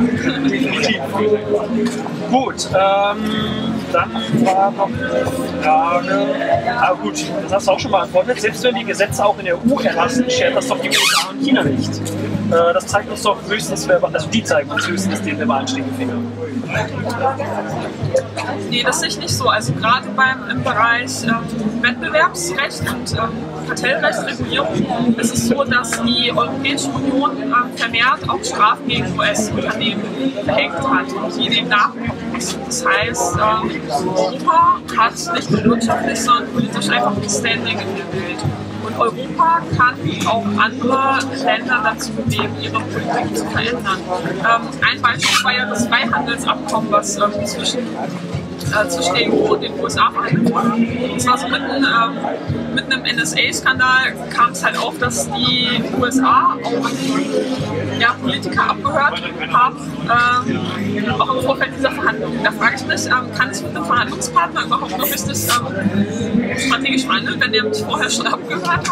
Gut, dann war noch eine Frage. Gut, das hast du auch schon beantwortet. Selbst wenn die Gesetze auch in der EU erlassen, schert das doch die USA und China nicht. Das zeigt uns doch höchstens, die zeigen uns höchstens den verbalen Finger. Nee, das sehe ich nicht so. Also gerade im Bereich Wettbewerbsrecht und Kartellrechtsregulierung ist es so, dass die Europäische Union vermehrt auch Strafen gegen US-Unternehmen verhängt hat und die dem nachkommen müssen. Das heißt, Europa hat nicht nur wirtschaftlich, sondern politisch einfach ein Standing in der Welt. Und Europa kann auch andere Länder dazu bewegen, ihre Politik zu verändern. Ein Beispiel war ja das Freihandelsabkommen, was zwischen der EU und den USA verhandelt wurde. Das war so mitten im NSA-Skandal kam es halt auf, dass die USA auch Politiker abgehört haben, auch im Vorfeld dieser Verhandlungen. Da frage ich mich, kann es mit einem Verhandlungspartner überhaupt noch richtig strategisch verhandeln, wenn der mich vorher schon abgehört hat?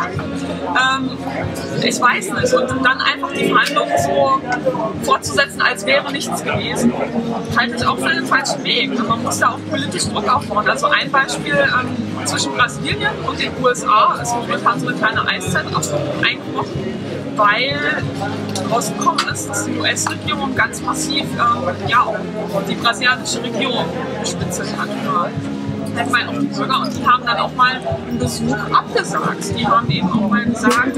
Ich weiß nicht. Und dann einfach die Verhandlungen so fortzusetzen, als wäre nichts gewesen, halte ich auch für den falschen Weg. Man muss da auch politisch Druck aufbauen. Also ein Beispiel zwischen Brasilien und den USA ist momentan so eine kleine Eiszeit eingebrochen, weil rausgekommen ist, dass die US-Regierung ganz massiv auch die brasilianische Regierung bespitzelt hat. Ich meine auch die Bürger, und die haben dann auch mal einen Besuch abgesagt. Die haben eben auch mal gesagt,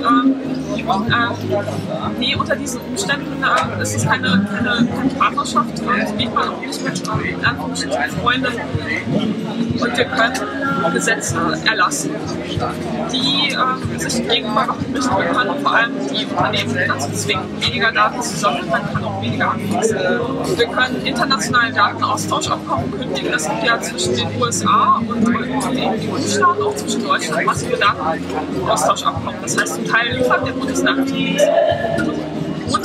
nee, unter diesen Umständen ist es keine Partnerschaft, und geht man auch nicht mit Freunden. Und wir können Gesetze erlassen, die sich gegen Überwachung richten. Wir können vor allem die Unternehmen dazu zwingen, weniger Daten zu sammeln, man kann auch weniger anfassen. Wir können internationale Datenaustauschabkommen kündigen. Das gibt ja zwischen den USA und den EU-Staaten, auch zwischen Deutschland, massive Datenaustauschabkommen. Das heißt, zum Teil liefert der Bundesnachrichtendienst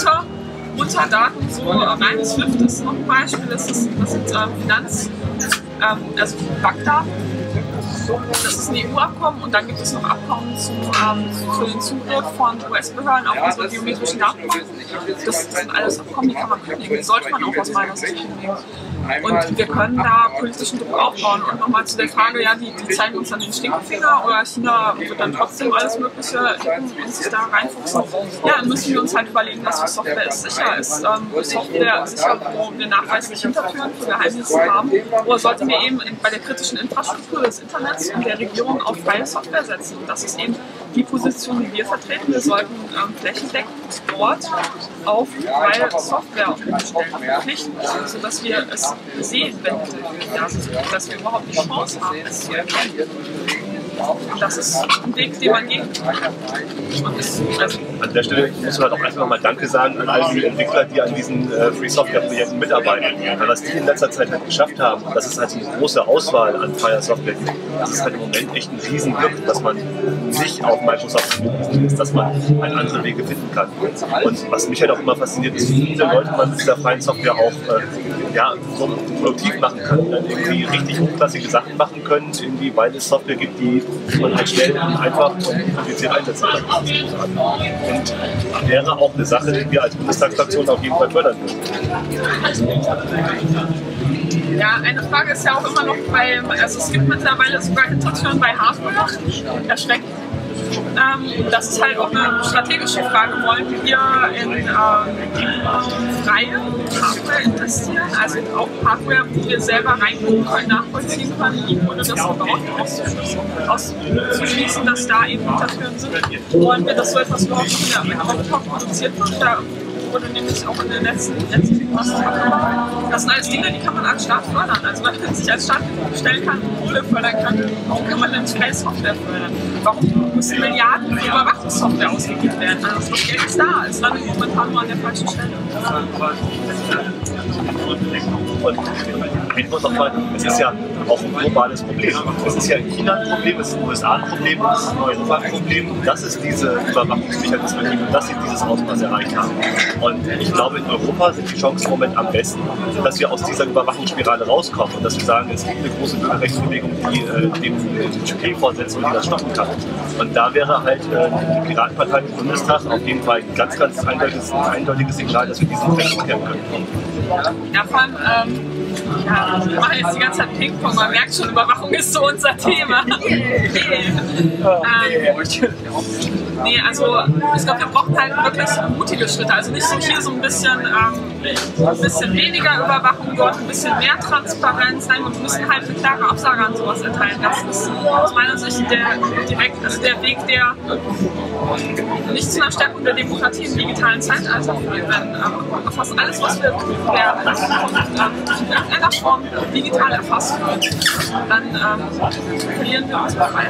unter Daten, so rein SWIFT ist noch ein Beispiel, das sind also BACTA. Das ist ein EU-Abkommen und dann gibt es noch Abkommen für den Zugriff von US-Behörden auf unsere biometrischen Datenbanken. Das sind alles Abkommen, die kann man kündigen, die sollte man auch aus meiner Sicht kündigen. Und wir können da politischen Druck aufbauen. Und nochmal zu der Frage, ja, die zeigen uns dann den Stinkefinger oder China wird dann trotzdem alles Mögliche und sich da reinfuchsen. Ja, dann müssen wir uns halt überlegen, was für Software ist sicher. Ist Software sicher, wo wir nachweislich Hintertüren für Geheimnisse haben? Oder sollten wir eben bei der kritischen Infrastruktur des Internets und der Regierung auf freie Software setzen? Und das ist eben die Position, die wir vertreten. Wir sollten flächendeckend dort auf freie Software umstellen, verpflichten, sodass wir es sehen, wenn wir da sind, dass wir überhaupt die Chance haben, es zu erkennen. Das ist ein Weg, den man gehen kann. An der Stelle muss man auch einfach mal Danke sagen an all die Entwickler, die an diesen Free Software Projekten mitarbeiten. Weil was die in letzter Zeit halt geschafft haben, dass es halt so eine große Auswahl an freier Software gibt, das ist halt im Moment echt ein Riesenglück, dass man nicht auf Microsoft ist, dass man an andere Wege finden kann. Und was mich halt auch immer fasziniert ist, wie viele Leute man mit dieser freien Software auch so produktiv machen kann, dann irgendwie richtig hochklassige Sachen machen können, irgendwie, weil es Software gibt, die man halt schnell, einfach und kompliziert einsetzen kann. Und wäre auch eine Sache, die wir als Bundestagsfraktion auf jeden Fall fördern würden. Ja, eine Frage ist ja auch immer noch also es gibt mittlerweile sogar Hintertüren bei Hardware, erschreckend. Das ist halt auch eine strategische Frage. Wollen wir in freie Hardware investieren? Also auch Hardware, wo wir selber reingucken können, nachvollziehen können, wie wurde das gebaut, auszuschließen, dass da eben Hintertüren sind. Wollen wir, dass so etwas überhaupt in der Europa produziert wird? Da wurde nämlich auch in den letzten was das sind alles Dinge, die kann man als Staat fördern. Also wenn man sich als Staat stellen kann, Kohle fördern kann, warum kann man denn freie Software fördern? Warum müssen Milliarden für Überwachungssoftware ausgegeben werden? Also das Geld ist da, es landet momentan nur an der falschen Stelle. Und ich muss auch sagen, es ist ja auch ein globales Problem. Es ist ja in China ein Problem, es ist in den USA ein Problem, es ist in Europa ein Problem, dass es diese Überwachungsmechanismen gibt und dass sie dieses Ausmaß erreicht haben. Und ich glaube, in Europa sind die Chancen im Moment am besten, dass wir aus dieser Überwachungsspirale rauskommen und dass wir sagen, es gibt eine große Bürgerrechtsbewegung, die dem UK vorsetzt und die das stoppen kann. Und da wäre halt die Piratenpartei im Bundestag auf jeden Fall ein ganz eindeutiges Signal, dass wir diesen Trend umkehren können. Ja, vor allem, wir machen jetzt die ganze Zeit Ping-Pong, man merkt schon, Überwachung ist so unser Thema. Nee, also ich glaube, wir brauchen halt wirklich mutige Schritte. Also nicht so hier so ein bisschen weniger Überwachung, dort ein bisschen mehr Transparenz. Nein, wir müssen halt eine klare Absage an sowas erteilen. Das ist aus meiner Sicht der Weg, der nicht zu einer Stärkung der Demokratie im digitalen Zeitalter führt. Wenn fast alles, was wir tun, in irgendeiner Form digital erfasst wird, dann verlieren wir unsere Freiheit.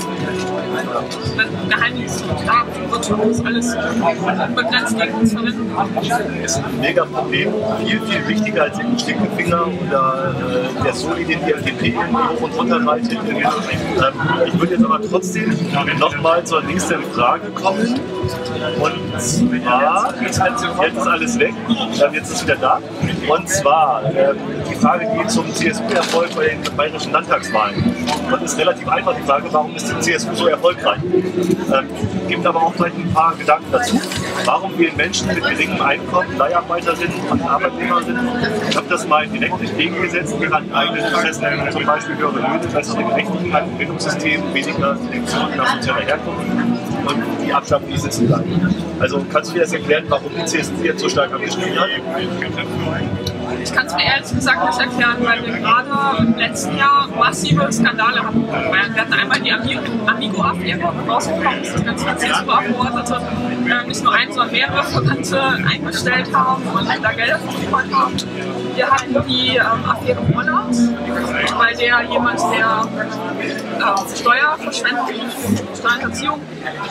Geheimnis, Daten, Wirtschaft, alles begrenzt gegen uns verwenden. Das ist ein mega Problem, viel wichtiger als den Stinkefinger oder der Soli, den die FDP hoch und runter reitet. Ich würde jetzt aber trotzdem nochmal zur nächsten Frage kommen. Und zwar, jetzt ist alles weg, jetzt ist es wieder da. Und zwar, die Frage geht zum CSU-Erfolg bei den bayerischen Landtagswahlen. Und ist relativ einfach die Frage, warum ist die CSU so erfolgreich? Gibt aber auch gleich ein paar Gedanken dazu. Warum wählen Menschen mit geringem Einkommen, Leiharbeiter sind und Arbeitnehmer sind? Ich habe das mal direkt entgegengesetzt. Wir hatten eigene Interessen, zum Beispiel höhere Löhne, bessere Gerechtigkeit im Bildungssystem, weniger Selektion nach sozialer Herkunft und die Abschaffung des Sitzenlands. Also kannst du dir das erklären, warum die CSU jetzt so stark abgeschnitten hat? Ich kann es mir ehrlich gesagt nicht erklären, weil wir gerade im letzten Jahr massive Skandale hatten. Wir hatten einmal die Amigo-Affäre, rausgekommen ist, dass ganz viele CSU-Abgeordnete nicht nur einen, sondern mehrere Verbände eingestellt haben und da Gelder verfolgt haben. Wir hatten die Affäre Monat, bei der jemand, der Steuerverschwendung und Steuerhinterziehung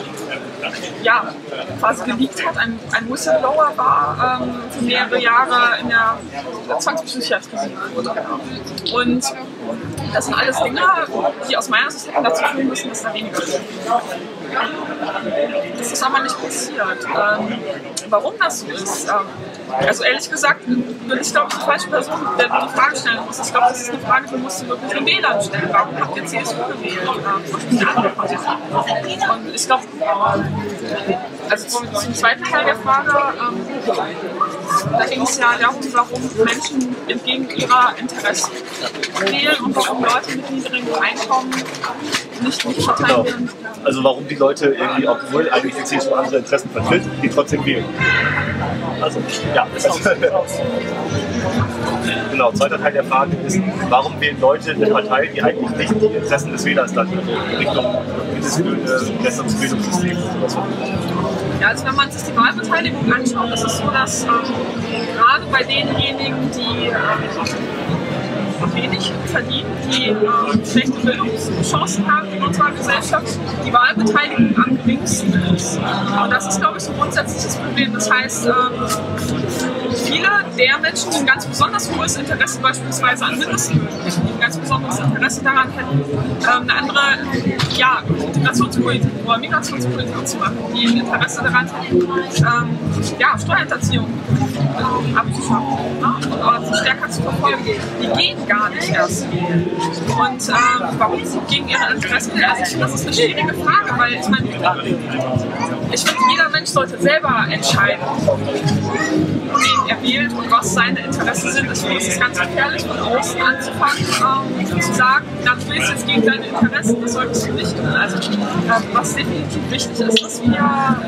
quasi geleakt hat, ein Whistleblower war, für mehrere Jahre in der Zwangspsychiatrie wurde. Und das sind alles Dinge, die aus meiner Sicht dazu führen müssen, dass da weniger ist. Das ist aber nicht passiert. Warum das so ist? Also ehrlich gesagt, bin ich glaube ich die falsche Person, der du die Frage stellen muss. Ich glaube, das ist eine Frage, die musst du wirklich den Wählern stellen. Warum habt ihr CSU gewählt? Und andere Position. Und ich glaube, also zum zweiten Teil der Frage, da ging es ja darum, warum Menschen entgegen ihrer Interessen wählen und warum Leute mit niedrigem Einkommen nicht verteilen werden. Also warum die Leute irgendwie, obwohl eigentlich die CSU andere Interessen vertritt, die trotzdem wählen. Also, ja. Genau, zweiter Teil der Frage ist, warum wählen Leute eine Partei, die eigentlich nicht die Interessen des Wählers dann in Richtung Mindestlöhne, besseres Bildungssystem und sowas. Ja, also wenn man sich die Wahlbeteiligung anschaut, ist es so, dass gerade bei denjenigen, die wenig verdienen, die schlechte Bildungschancen haben in unserer Gesellschaft, die Wahlbeteiligung am geringsten ist. Und das ist, glaube ich, so ein grundsätzliches Problem. Das heißt, viele der Menschen, die ein ganz besonders hohes Interesse beispielsweise an Mindestlöhnen, die ein ganz besonderes Interesse daran hätten, eine andere Integrationspolitik oder Migrationspolitik zu machen, die ein Interesse daran hätten, Steuerhinterziehung abzuschaffen und stärker zu verfolgen, die gehen gar nicht erst wählen. Und warum sie gegen ihre Interessen wählen, also ich finde, das ist eine schwierige Frage, weil ich meine, ich finde, jeder Mensch sollte selber entscheiden, wen er wählt und was seine Interessen sind. Ich finde, es ist ganz gefährlich, von außen anzufangen, zu sagen, du willst jetzt gegen deine Interessen, das solltest du nicht tun. Also, was definitiv wichtig ist, dass wir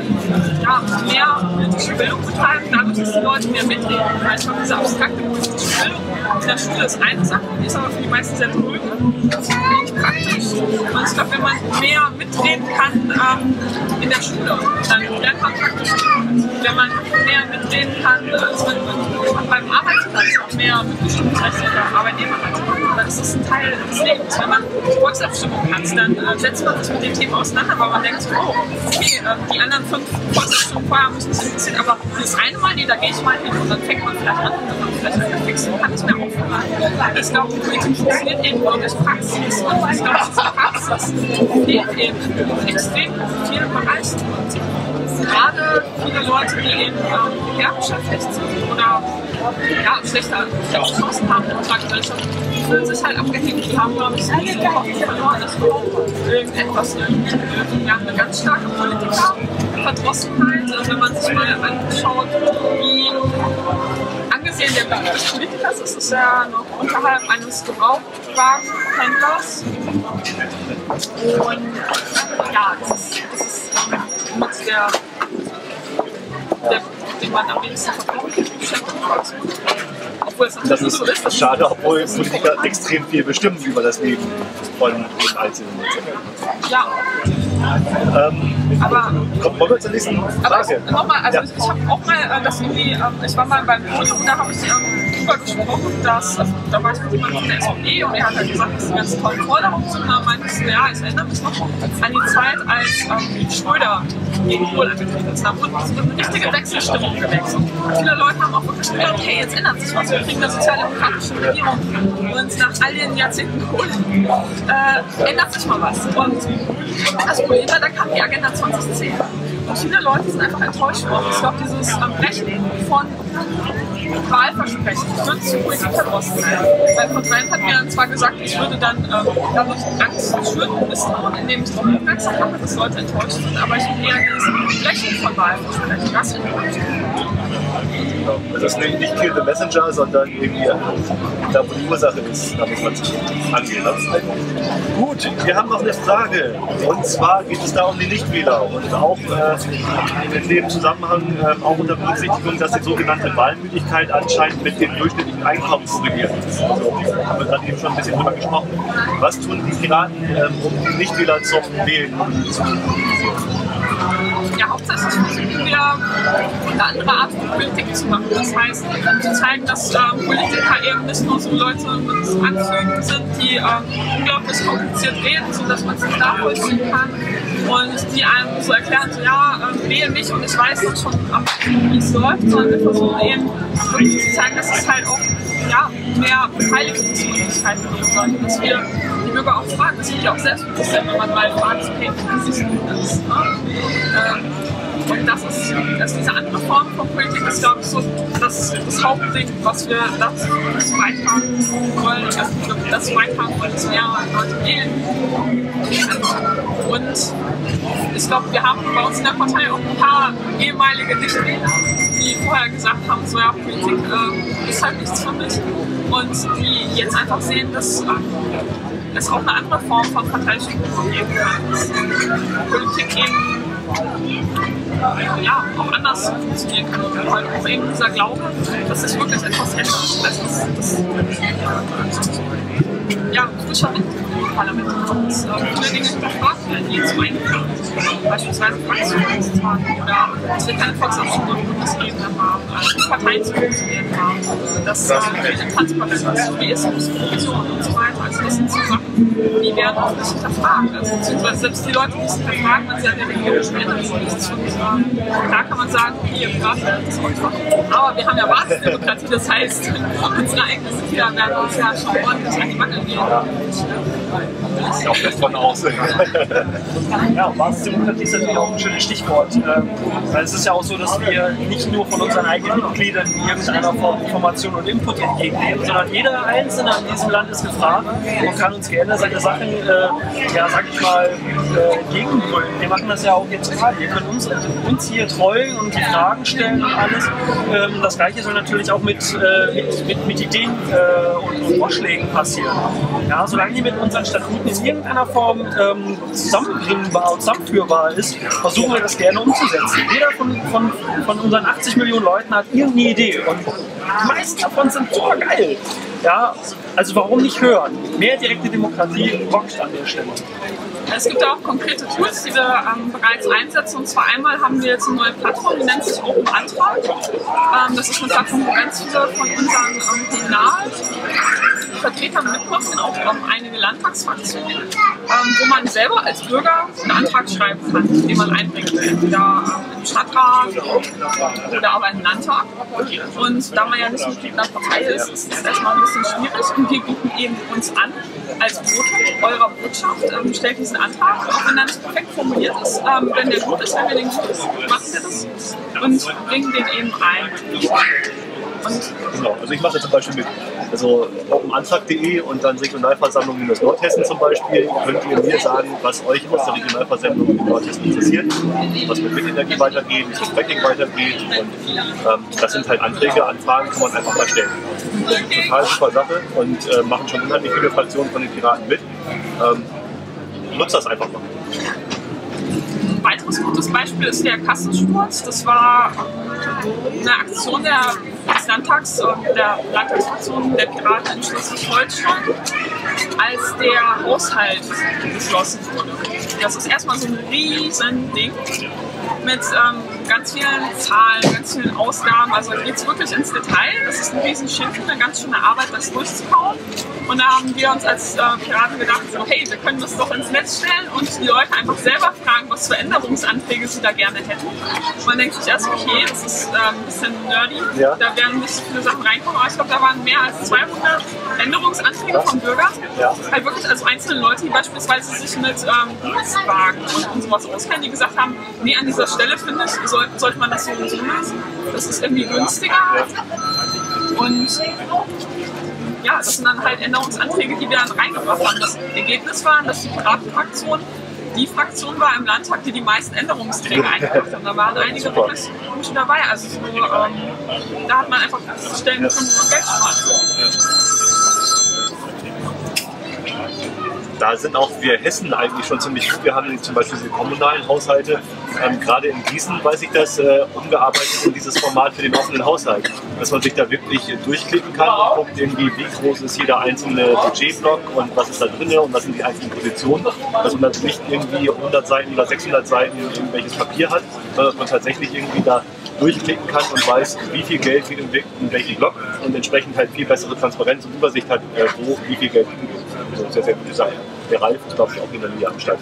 mehr politische Bildung betreiben, dadurch, dass die Leute mehr mitreden. Weil ich glaube, diese abstrakte politische Bildung in der Schule ist eine Sache, die ist aber für die meisten sehr dröge, wenig praktisch. Und ich glaube, wenn man mehr mitreden kann in der Schule, dann lernt man praktisch. Wenn man mehr mitreden kann, man beim Arbeitsplatz auch mehr mitbestimmungsrechtliche Arbeitnehmer hat, dann ist das ein Teil des Lebens. Wenn man Volksabstimmungen hat, dann setzt man sich mit dem Thema auseinander, weil man denkt, oh, okay, die anderen 5 Volksabstimmungen vorher müssen sich interessieren, aber das eine Mal, da gehe ich mal hin und dann fängt man vielleicht an und dann vielleicht fixen, kann nicht mehr aufhören. Ich glaube, Politik funktioniert eben nur durch Praxis und ich glaube, diese Praxis fehlt eben in extrem vielen Bereichen. Gerade viele Leute, die eben beschäftigt sind oder schlechter Chancen haben in unserer Gesellschaft, die fühlen sich halt abgehängt. Die haben, glaube ich, so viel Hoffnung verloren, dass irgendetwas eine ganz starke Politikerverdrossenheit. Wenn man sich mal anschaut, wie angesehen der Beruf des Politikers ist, es ja noch unterhalb eines Gebrauchtwagenhändlers. Und das ist mit den man am wenigsten verbraucht, obwohl es natürlich das ist so ist. Das schade, obwohl Politiker extrem viel bestimmen über das Leben von den Einzelnen. Ja. Aber wollen wir zur nächsten Frage? Nochmal, also ich habe auch mal das irgendwie, ich war mal beim Foto und da habe ich drüber gesprochen, dass, da war ich mit jemandem von der SVP und er hat halt gesagt, dass die ganz tolle Forderungen sind. Und dann meinte ich so, ja, ich erinnere mich noch an die Zeit, als Schröder gegen Kohl angetreten ist. Da wurde so eine richtige Wechselstimmung gewechselt. Viele Leute haben auch wirklich gedacht, hey, jetzt ändert sich was, wir kriegen eine sozialdemokratische Regierung. Und nach all den Jahrzehnten Kohl ändert sich mal was. Und das Problem war, da kam die Agenda 2010. Und viele Leute sind einfach enttäuscht worden. Ich glaube, dieses Brechen von Wahlversprechen wird zu Politik verdrossen sein. Weil von Trump hat mir dann zwar gesagt, ich würde dann dadurch Angst schüren und Misstrauen, indem ich darauf aufmerksam mache, dass Leute enttäuscht sind, aber ich will eher dieses Brechen von Wahlversprechen. Das enttäuscht. Das ist nicht Kill the Messenger, sondern irgendwie da, wo die Ursache ist, da muss man sich angehen lassen. Gut, wir haben noch eine Frage. Und zwar geht es da um die Nichtwähler und auch in dem Zusammenhang auch unter Berücksichtigung, dass die sogenannte Wahlmüdigkeit anscheinend mit dem durchschnittlichen Einkommen korreliert ist. Also, haben wir gerade eben schon ein bisschen drüber gesprochen. Was tun die Piraten, um die Nichtwähler zum Wählen zu mobilisieren? Ja, hauptsächlich versuchen wir eine andere Art von Politik zu machen. Das heißt, zu zeigen, dass Politiker eben nicht nur so Leute mit Anzügen sind, die unglaublich kompliziert reden, sodass man es nicht nachvollziehen kann. Und die einem so erklären, so, ja, wähle mich und ich weiß dann schon, wie es läuft, sondern wir versuchen eben wirklich zu zeigen, dass es halt auch mehr Beteiligungsmöglichkeiten geben sollte, dass wir die Bürger auch fragen. Das wird ja auch selbst interessieren, wenn man mal fragt, okay, wie sich das? also diese andere Form von Politik ist, glaube ich, so das Hauptding, was wir dazu beitragen wollen, dass mehr Leute wählen. Und ich glaube, wir haben bei uns in der Partei auch ein paar ehemalige Nichtwähler, die vorher gesagt haben, so ja, Politik ist halt nichts für mich. Und die jetzt einfach sehen, dass es auch eine andere Form von Parteistruktur geben kann. Dass Politik eben ja, auch anders funktionieren kann. Und halt auch eben dieser Glaube, dass sich wirklich etwas ändert. Also ja, frischer Wind im Parlament kommt. Viele Dinge hinterfragt werden, die jetzt eingeführt sind. Beispielsweise Fraktionstage oder dass wir keine Volksabstimmung auf Bundesebene haben, also Parteien zu funktionieren haben, dass viele Transparenz ist, wie ist es, Provision und so weiter. Also das sind so Sachen, die werden auch nicht hinterfragt. Also beziehungsweise selbst die Leute, die es hinterfragen, wenn sie an der Regierung später so nichts. Und da kann man sagen, hier, das ist einfach. Aber wir haben ja Basisdemokratie, das heißt, unsere eigenen Mitglieder werden uns ja schon ordentlich an die Wackel gehen. Ich glaube davon aus. Ja, Basisdemokratie ist natürlich auch ein schönes Stichwort. Weil es ist ja auch so, dass wir nicht nur von unseren eigenen Mitgliedern irgendeiner Form Information und Input entgegennehmen, sondern jeder Einzelne in diesem Land ist gefragt und kann uns gerne seine Sachen, ja, sag ich mal, entgegenbrüllen. Wir machen das ja auch jetzt gerade. Wir können uns hier trollen und die Fragen stellen und alles. Das Gleiche soll natürlich auch mit Ideen und Vorschlägen passieren. Ja, solange die mit unseren Statuten in irgendeiner Form zusammenbringbar und zusammenführbar ist, versuchen wir das gerne umzusetzen. Jeder von unseren 80 Millionen Leuten hat irgendeine Idee und die meisten davon sind super geil. Ja, also warum nicht hören? Mehr direkte Demokratie rockt an der Stelle. Es gibt auch konkrete Tools, die wir bereits einsetzen. Und zwar einmal haben wir jetzt eine neue Plattform, die nennt sich Open Antrag. Das ist eine Plattform, wo ganz viele von unseren Kommunalvertretern mitmachen, auch einige Landtagsfraktionen, wo man selber als Bürger einen Antrag schreiben kann, den man einbringen will. Entweder im Stadtrat oder aber im Landtag. Und da man ja nicht Mitglied einer Partei ist, ist es erstmal ein bisschen schwierig. Und wir bieten eben uns an, als Votum eurer Botschaft, stellt diesen Antrag, auch wenn er nicht perfekt formuliert ist. Wenn der gut ist, wenn wir den gut ist, machen wir das und bringen den eben ein. Genau, also ich mache das zum Beispiel mit. Also openantrag.de und dann Regionalversammlung in Nordhessen zum Beispiel, könnt ihr mir sagen, was euch aus der Regionalversammlung in Nordhessen interessiert, was mit Windenergie weitergeht, wie es mit Fracking weitergeht. Und das sind halt Anträge, Anfragen kann man einfach mal stellen. Total super Sache und machen schon unheimlich viele Fraktionen von den Piraten mit. Nutzt das einfach mal. Ein weiteres gutes Beispiel ist der Kassensturz. Das war eine Aktion des Landtags, der Landtagsfraktion der Piraten in Schleswig-Holstein, als der Haushalt beschlossen wurde. Das ist erstmal so ein riesen Ding mit ganz vielen Zahlen, ganz vielen Ausgaben. Also geht es wirklich ins Detail. Das ist ein riesen Schimpfen, eine ganz schöne Arbeit, das durchzukauen. Und da haben wir uns als Piraten gedacht, so, hey, wir können das doch ins Netz stellen und die Leute einfach selber fragen, was für Änderungsanträge sie da gerne hätten. Man denkt sich erst, okay, das ist ein bisschen nerdy, ja. Da werden nicht so viele Sachen reinkommen, aber ich glaube, da waren mehr als 200 Änderungsanträge von Bürgern. Ja. Halt wirklich, also einzelne Leute, die beispielsweise sich mit Dienstwagen und sowas auskennen, die gesagt haben, nee, an dieser Stelle finde ich, sollte man das so und so lösen. Das ist irgendwie günstiger. Ja. Und ja, das sind dann halt Änderungsanträge, die wir dann reingebracht haben. Das Ergebnis war, dass die Piratenfraktion die Fraktion war im Landtag, die die meisten Änderungsanträge eingebracht haben. Da waren einige wirklich gute dabei. Also so, da hat man einfach Stellen gefunden, wo man Geld spart. Da sind auch wir Hessen eigentlich schon ziemlich gut. Wir haben zum Beispiel diese kommunalen Haushalte, gerade in Gießen weiß ich das, umgearbeitet in dieses Format für den offenen Haushalt. Dass man sich da wirklich durchklicken kann und guckt irgendwie, wie groß ist jeder einzelne Budgetblock und was ist da drin und was sind die einzelnen Positionen. Dass man dann nicht irgendwie 100 Seiten oder 600 Seiten irgendwelches Papier hat, sondern dass man tatsächlich irgendwie da durchklicken kann und weiß, wie viel Geld geht in welchen Block und entsprechend halt viel bessere Transparenz und Übersicht hat, wo wie viel Geld hingeht. Also sehr, sehr gute Sache. Der Ralf ist, glaube ich, auch in der Nähe am Start.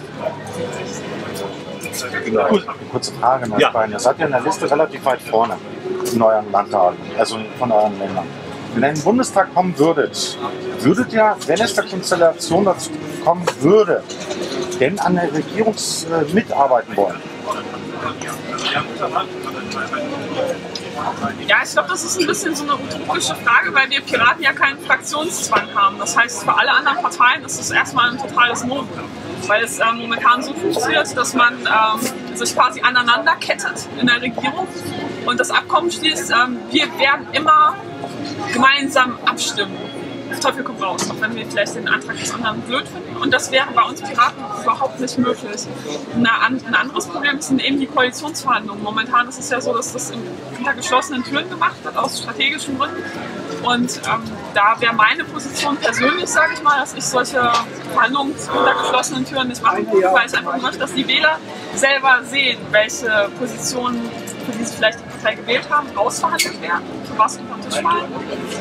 Genau. Eine kurze Frage noch, ja. Ihr seid ja in der Liste relativ weit vorne in euren Landtagen, also von euren Ländern. Wenn ihr in den Bundestag kommen würdet ihr, wenn es der Konstellation dazu kommen würde, denn an der Regierung mitarbeiten wollen? Ja, ich glaube, das ist ein bisschen so eine utopische Frage, weil wir Piraten ja keinen Fraktionszwang haben. Das heißt, für alle anderen Parteien ist es erstmal ein totales Novum, weil es momentan so funktioniert, dass man sich quasi aneinander kettet in der Regierung und das Abkommen schließt, wir werden immer gemeinsam abstimmen. Auf Teufel kommt raus, auch wenn wir vielleicht den Antrag des anderen blöd finden. Und das wäre bei uns Piraten überhaupt nicht möglich. Ein anderes Problem sind eben die Koalitionsverhandlungen. Momentan ist es ja so, dass das hinter geschlossenen Türen gemacht wird, aus strategischen Gründen. Und da wäre meine Position persönlich, sage ich mal, dass ich solche Verhandlungen hinter geschlossenen Türen nicht machen würde, weil ich einfach möchte, dass die Wähler selber sehen, welche Positionen, für die sie vielleicht die Partei gewählt haben, rausverhandelt werden, für was unter den Tisch fallen.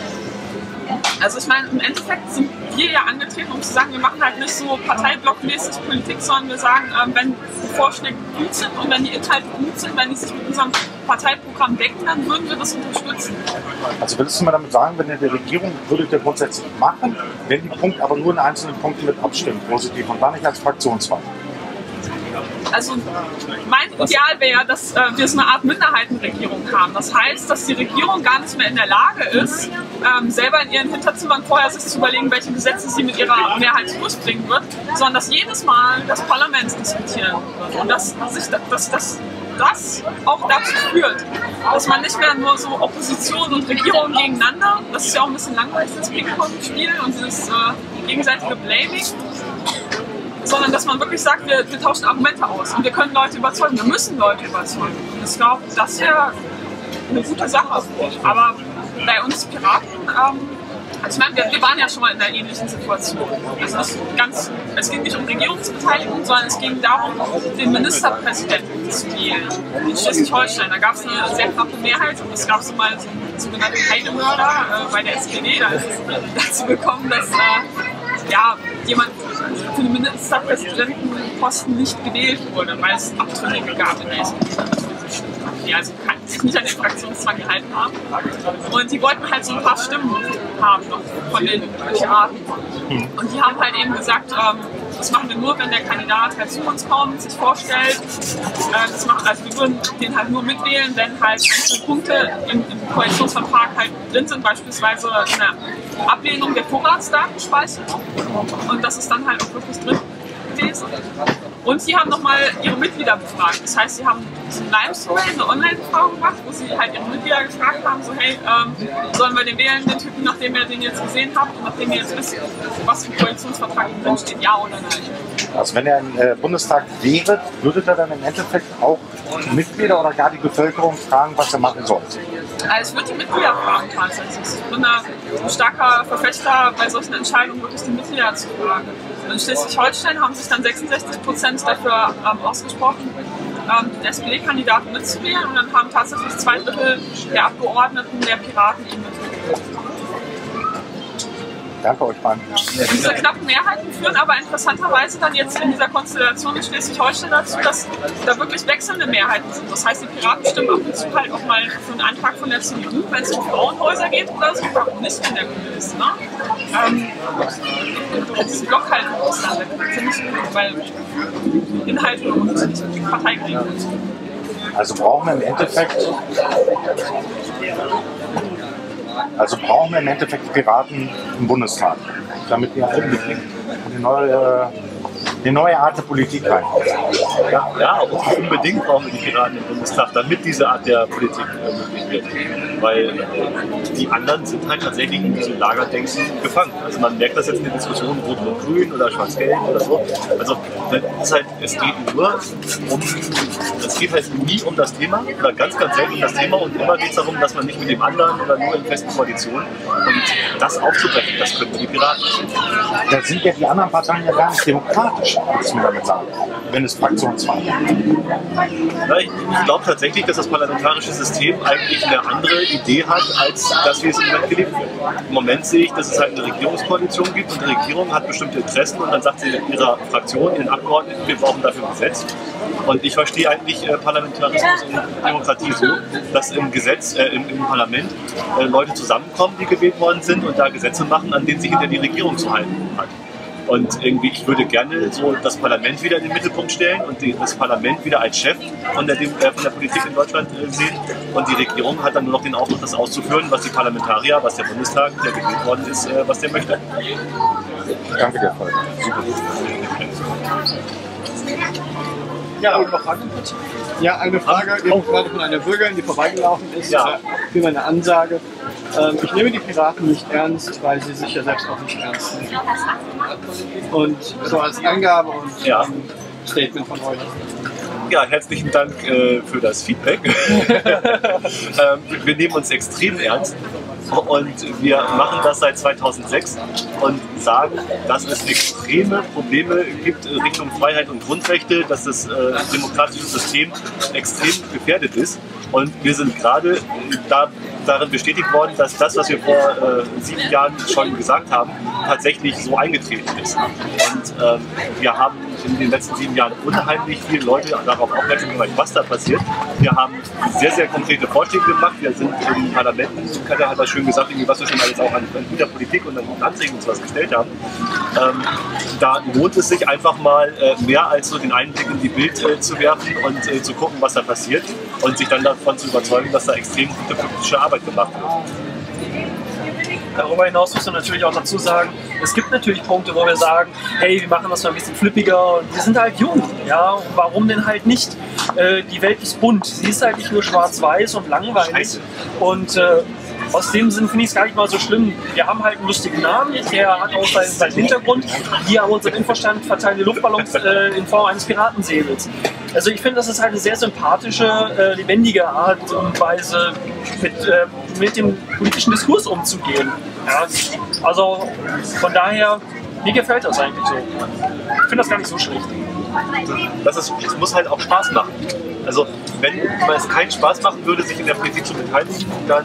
Also ich meine, im Endeffekt sind wir ja angetreten, um zu sagen, wir machen halt nicht so parteiblockmäßig Politik, sondern wir sagen, wenn die Vorschläge gut sind und wenn die Inhalte gut sind, wenn die sich mit unserem Parteiprogramm decken, dann würden wir das unterstützen. Also willst du mir damit sagen, wenn ihr die Regierung würdet ihr grundsätzlich machen, wenn die Punkte aber nur in einzelnen Punkten mit abstimmen, positiv und gar nicht als Fraktionswahl? Also mein Ideal wäre, dass wir so eine Art Minderheitenregierung haben. Das heißt, dass die Regierung gar nicht mehr in der Lage ist, selber in ihren Hinterzimmern vorher sich zu überlegen, welche Gesetze sie mit ihrer Mehrheit durchbringen wird, sondern dass jedes Mal das Parlament diskutieren wird. Und dass das auch dazu führt, dass man nicht mehr nur so Opposition und Regierung gegeneinander, das ist ja auch ein bisschen langweilig, das Ping-Pong-Spiel und dieses gegenseitige Blaming, sondern dass man wirklich sagt, wir tauschen Argumente aus und wir können Leute überzeugen, wir müssen Leute überzeugen. Und ich glaube, das wäre eine gute Sache. Aber bei uns Piraten, also ich meine, wir waren ja schon mal in einer ähnlichen Situation. Also es ging nicht um Regierungsbeteiligung, sondern es ging darum, den Ministerpräsidenten zu wählen in Schleswig-Holstein. Da gab es eine sehr knappe Mehrheit und es gab so mal so einen sogenannten Heidemörder bei der SPD. Da ist es dazu gekommen, dass jemand für den Ministerpräsidentenposten nicht gewählt wurde, weil es Abtrünnige gab in der SPD. Die also sich nicht an den Fraktionszwang gehalten haben. Und die wollten halt so ein paar Stimmen haben noch von den Piraten. Und die haben halt eben gesagt, das machen wir nur, wenn der Kandidat halt zu uns kommt, sich vorstellt. Also wir würden den halt nur mitwählen, wenn halt einzelne Punkte im Koalitionsvertrag halt drin sind, beispielsweise eine Ablehnung der Vorratsdatenspeicherung. Und das ist dann halt auch wirklich drin gewesen. Und sie haben nochmal ihre Mitglieder befragt. Das heißt, sie haben so ein Live-Survey, eine Online-Befragung gemacht, wo sie halt ihre Mitglieder gefragt haben, so hey, sollen wir den wählen, den Typen, nachdem ihr den jetzt gesehen habt und nachdem ihr jetzt wisst, was im Koalitionsvertrag drin steht, ja oder nein? Also wenn er im Bundestag wäre, würdet ihr dann im Endeffekt auch die Mitglieder oder gar die Bevölkerung fragen, was er machen soll? Also ich würde die Mitglieder fragen tatsächlich. Ich bin ein starker Verfechter, bei solchen Entscheidungen wirklich die Mitglieder zu fragen. In Schleswig-Holstein haben sich dann 66% dafür ausgesprochen, den SPD-Kandidaten mitzuwählen und dann haben tatsächlich 2/3 der Abgeordneten der Piraten ihn mitgewählt. Danke euch beiden. Diese knappen Mehrheiten führen aber interessanterweise dann jetzt in dieser Konstellation in Schleswig-Holstein dazu, dass da wirklich wechselnde Mehrheiten sind. Das heißt, die Piraten stimmen ab und zu halt auch mal für einen Antrag von der CDU, wenn es um Frauenhäuser geht oder so, warum nicht, wenn der gut ist. Ne? Diese Blockhaltung ist dann weg. Finde ich gut, weil Inhalte und nicht Parteigremium sind. Also brauchen wir im Endeffekt Piraten im Bundestag, damit wir eine neue Art der Politik rein. Ja, unbedingt brauchen wir die Piraten im Bundestag, damit diese Art der Politik möglich wird. Weil die anderen sind halt tatsächlich in diesem Lagerdenken gefangen. Also man merkt das jetzt in der Diskussion Rot-Rot-Grün oder Schwarz-Gelb oder so. Also es geht halt nie um das Thema oder ganz, ganz selten um das Thema und immer geht es darum, dass man nicht mit dem anderen oder nur in festen Koalitionen und das aufzubrechen, das können die Piraten. Da sind ja die anderen Parteien ja gar nicht demokratisch, muss man damit sagen, wenn es Fraktionswahl gibt. Ich glaube tatsächlich, dass das parlamentarische System eigentlich eine andere Idee hat, als dass wir es im Moment gelebt wird. Im Moment sehe ich, dass es halt eine Regierungskoalition gibt und die Regierung hat bestimmte Interessen und dann sagt sie ihrer Fraktion, ihren Abgeordneten, wir brauchen dafür ein Gesetz. Und ich verstehe eigentlich Parlamentarismus und Demokratie so, dass im Parlament Leute zusammenkommen, die gewählt worden sind und da Gesetze machen, an denen sich hinter die Regierung zu halten hat. Und irgendwie, ich würde gerne so das Parlament wieder in den Mittelpunkt stellen und das Parlament wieder als Chef von der Politik in Deutschland sehen. Und die Regierung hat dann nur noch den Auftrag, das auszuführen, was die Parlamentarier, was der Bundestag, der gewählt worden ist, was der möchte. Danke dir, Volker. Super. Ja, Fragen? Ja, eine Frage, eben gerade von einer Bürgerin, die vorbeigelaufen ist, für meine Ansage. Ich nehme die Piraten nicht ernst, weil sie sich ja selbst auch nicht ernst nehmen. Und so als Angabe und Statement von euch. Ja, herzlichen Dank für das Feedback. Wir nehmen uns extrem ernst und wir machen das seit 2006 und sagen, dass es extreme Probleme gibt Richtung Freiheit und Grundrechte, dass das demokratische System extrem gefährdet ist. Und wir sind gerade darin bestätigt worden, dass das, was wir vor 7 Jahren schon gesagt haben, tatsächlich so eingetreten ist. Und wir haben in den letzten 7 Jahren unheimlich viele Leute darauf aufmerksam gemacht, was da passiert. Wir haben sehr, sehr konkrete Vorschläge gemacht. Wir sind in Parlamenten, Katja hat das schön gesagt, was wir schon alles auch an guter Politik und an guten Anträgen und sowas gestellt haben. Da lohnt es sich einfach mal mehr als so den einen Blick in die Bild zu werfen und zu gucken, was da passiert und sich dann davon zu überzeugen, dass da extrem gute politische Arbeit gemacht wird. Darüber hinaus muss man natürlich auch dazu sagen, es gibt natürlich Punkte, wo wir sagen, hey, wir machen das mal ein bisschen flippiger und wir sind halt jung, ja, und warum denn halt nicht? Die Welt ist bunt, sie ist halt nicht nur schwarz-weiß und langweilig und aus dem Sinn finde ich es gar nicht mal so schlimm. Wir haben halt einen lustigen Namen, der hat auch seinen Hintergrund. Wir haben unseren Infostand verteilen die Luftballons in Form eines Piratensäbels. Also ich finde, das ist halt eine sehr sympathische, lebendige Art und Weise, mit dem politischen Diskurs umzugehen. Ja, also von daher, mir gefällt das eigentlich so. Ich finde das gar nicht so schlecht. Es muss halt auch Spaß machen. Also wenn es keinen Spaß machen würde, sich in der Politik zu beteiligen, dann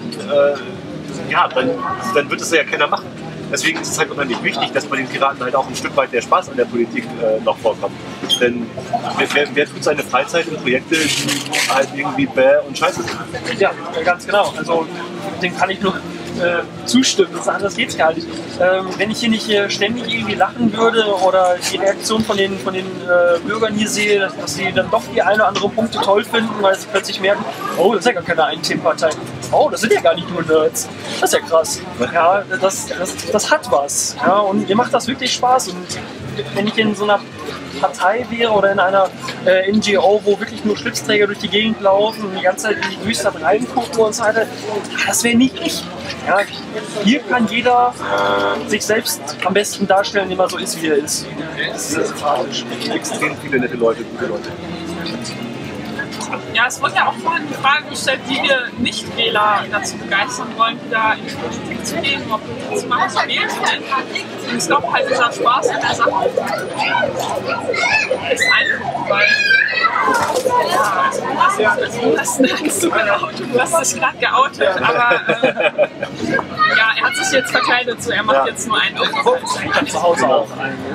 wird es ja keiner machen. Deswegen ist es halt unheimlich wichtig, dass bei den Piraten halt auch ein Stück weit der Spaß an der Politik noch vorkommt. Denn wer tut seine Freizeit in Projekte, die halt irgendwie bäh und scheiße sind? Ja, ganz genau. Also dem kann ich nur zustimmen. Anders geht's gar nicht. Wenn ich hier nicht ständig irgendwie lachen würde oder die Reaktion von den Bürgern hier sehe, dass sie dann doch die eine oder andere Punkte toll finden, weil sie plötzlich merken, oh, das ist ja gar keine Ein-Themen-Partei. Oh, das sind ja gar nicht nur Nerds. Das ist ja krass. Ja, das hat was. Ja, und mir macht das wirklich Spaß. Und wenn ich in so einer Partei wäre oder in einer NGO, wo wirklich nur Schlipsträger durch die Gegend laufen und die ganze Zeit in die Düster reingucken und so weiter, das wäre nicht ich. Ja, hier kann jeder sich selbst am besten darstellen, indem er so ist, wie er ist. Das ist sehr sympathisch. Extrem viele nette Leute, gute Leute. Ja, es wurde ja auch vorhin die Frage gestellt, wie wir Nichtwähler dazu begeistern wollen, wieder in die Politik zu gehen, überhaupt Politik zu machen, zu wählen zu nennen. Und ich glaube halt, dieser Spaß an der Sache ist einfach, weil du hast dich gerade geoutet, aber er hat sich jetzt verkleidet, so er macht jetzt nur einen Aufruf. Zu Hause auch.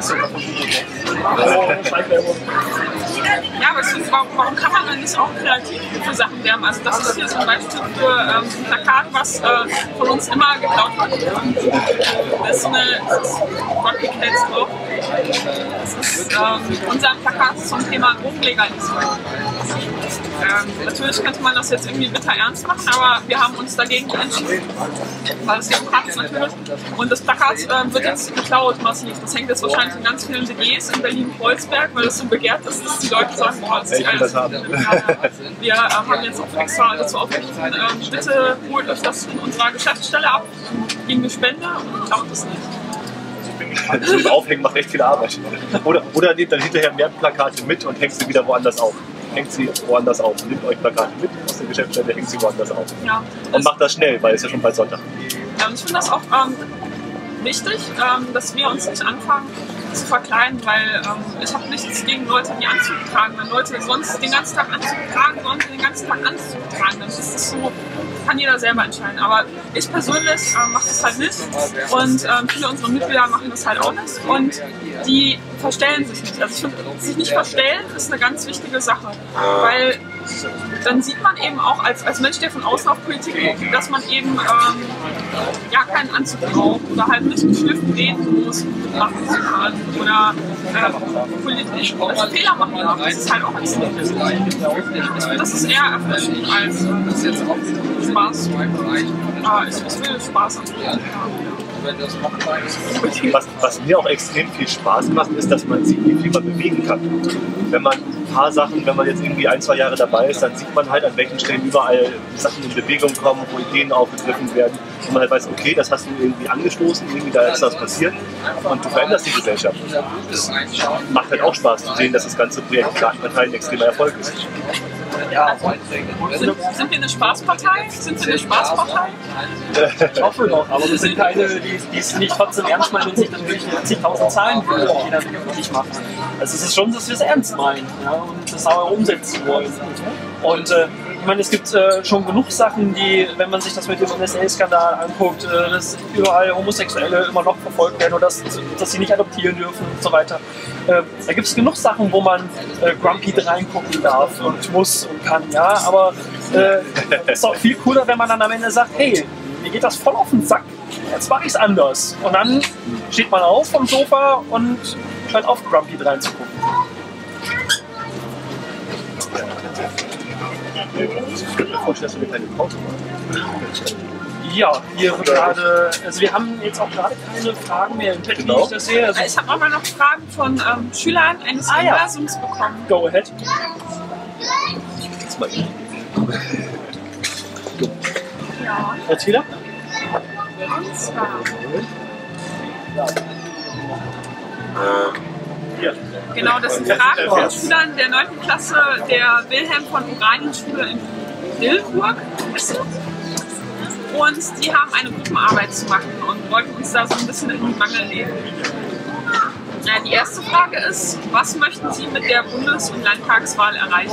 Ja, aber ich finde, warum kann man dann nicht auch kreativ für Sachen werben? Also das ist hier zum Beispiel für ein Plakat, was von uns immer geklaut wird. Das ist Rocky Cats drauf. Das ist unser Plakat zum Thema Drogenlegalisierung. Natürlich könnte man das jetzt irgendwie bitter ernst machen, aber wir haben uns dagegen entschieden, weil es demokratisch natürlich. Und das Plakat wird jetzt geklaut massiv. Das hängt jetzt wahrscheinlich in ganz vielen WGs in Berlin-Kreuzberg, weil es so begehrt ist, dass die Leute sagen, boah, das ist alles. Wir haben jetzt auch extra dazu aufgerufen, bitte holt euch das in unserer Geschäftsstelle ab, gegen eine Spende und klaut es nicht. Also das Aufhängen macht echt viel Arbeit. Oder nehmt dann hinterher mehr Plakate mit und hängt sie wieder woanders auf. Hängt sie woanders auf. Nehmt euch Plakate mit aus der Geschäftsstelle, hängt sie woanders auf. Ja, und macht das schnell, weil es ja schon bald Sonntag. Ja, und ich finde das auch wichtig, dass wir uns nicht anfangen zu verkleiden, weil ich habe nichts gegen Leute, die Anzug tragen. Wenn Leute sonst den ganzen Tag Anzug tragen, sollen sie den ganzen Tag Anzug tragen. Dann ist es so, kann jeder selber entscheiden. Aber ich persönlich mache das halt nicht und viele unserer Mitglieder machen das halt auch nicht und die verstellen sich nicht. Also ich finde, sich nicht verstellen ist eine ganz wichtige Sache, weil dann sieht man eben auch als Mensch, der von außen auf Politik guckt, dass man eben ja keinen Anzug braucht oder halt nicht geschliffen reden muss, machen zu können oder politisch Fehler machen darf. Das ist halt auch extrem wichtig. Ich finde, das ist eher erfrischend als Spaß. Ich will Spaß an Was mir auch extrem viel Spaß macht, ist, dass man sieht, wie viel man bewegen kann. Wenn man ein paar Sachen, wenn man jetzt irgendwie 1, 2 Jahre dabei ist, dann sieht man halt, an welchen Stellen überall Sachen in Bewegung kommen, wo Ideen aufgegriffen werden. Und man halt weiß, okay, das hast du irgendwie angestoßen, irgendwie da ist was passiert und du veränderst die Gesellschaft. Das macht halt auch Spaß zu sehen, dass das ganze Projekt Parteien ein extremer Erfolg ist. Ja. Sind wir eine Spaßpartei? Sind wir eine Spaßpartei? Ich hoffe doch, aber wir sind keine, die es nicht trotzdem ernst meinen und sich dann wirklich 40.000 Zahlen für jeder wirklich machen. Also es ist schon, dass wir es ernst meinen, ja, und das auch umsetzen wollen. Und ich meine, es gibt schon genug Sachen, die, wenn man sich das mit dem NSA-Skandal anguckt, dass überall Homosexuelle immer noch verfolgt werden oder dass sie nicht adoptieren dürfen und so weiter. Da gibt es genug Sachen, wo man grumpy reingucken darf und muss und kann, ja, aber es ist auch viel cooler, wenn man dann am Ende sagt, hey, mir geht das voll auf den Sack, jetzt mache ich es anders. Und dann steht man auf vom Sofa und hört auf, grumpy reinzugucken. Ich könnte mir vorstellen, dass wir eine kleine Pause machen. Ja, hier gerade, also wir haben jetzt auch gerade keine Fragen mehr im Chat, wie ich das sehe. Also Ich habe auch mal noch Fragen von Schülern eines Universums bekommen. Go ahead. Jetzt mal eben. Ja. Jetzt wieder? Und zwar genau, das sind Fragen von Schülern der 9. Klasse der Wilhelm von Oranien-Schule in Dillenburg. Und die haben eine Gruppenarbeit zu machen und wollten uns da so ein bisschen in die Mangel nehmen. Ja, die erste Frage ist, was möchten Sie mit der Bundes- und Landtagswahl erreichen?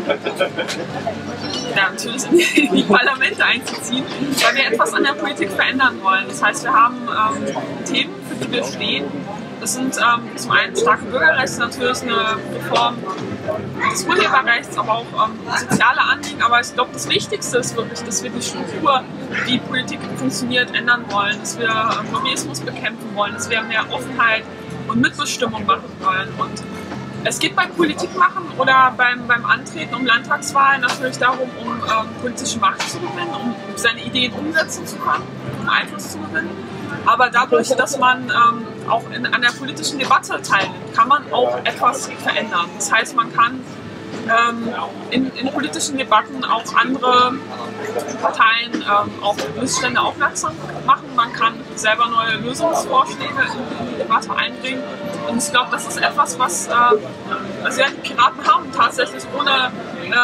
Ja, natürlich in die Parlamente einzuziehen, weil wir etwas an der Politik verändern wollen. Das heißt, wir haben Themen, für die wir stehen. Das sind zum einen starke Bürgerrechte, natürlich eine Reform des Urheberrechts, aber auch soziale Anliegen. Aber ich glaube, das Wichtigste ist wirklich, dass wir die Struktur, wie Politik funktioniert, ändern wollen, dass wir Lobbyismus bekämpfen wollen, dass wir mehr Offenheit und Mitbestimmung machen wollen. Und es geht beim Politik machen oder beim Antreten um Landtagswahlen natürlich darum, um politische Macht zu gewinnen, um seine Ideen umsetzen zu können, um Einfluss zu gewinnen. Aber dadurch, dass man auch an der politischen Debatte teilnimmt, kann man auch etwas verändern. Das heißt, man kann in politischen Debatten auch andere Parteien auf Missstände aufmerksam machen. Man kann selber neue Lösungsvorschläge in die Debatte einbringen. Und ich glaube, das ist etwas, was also ja, die Piraten haben tatsächlich, ohne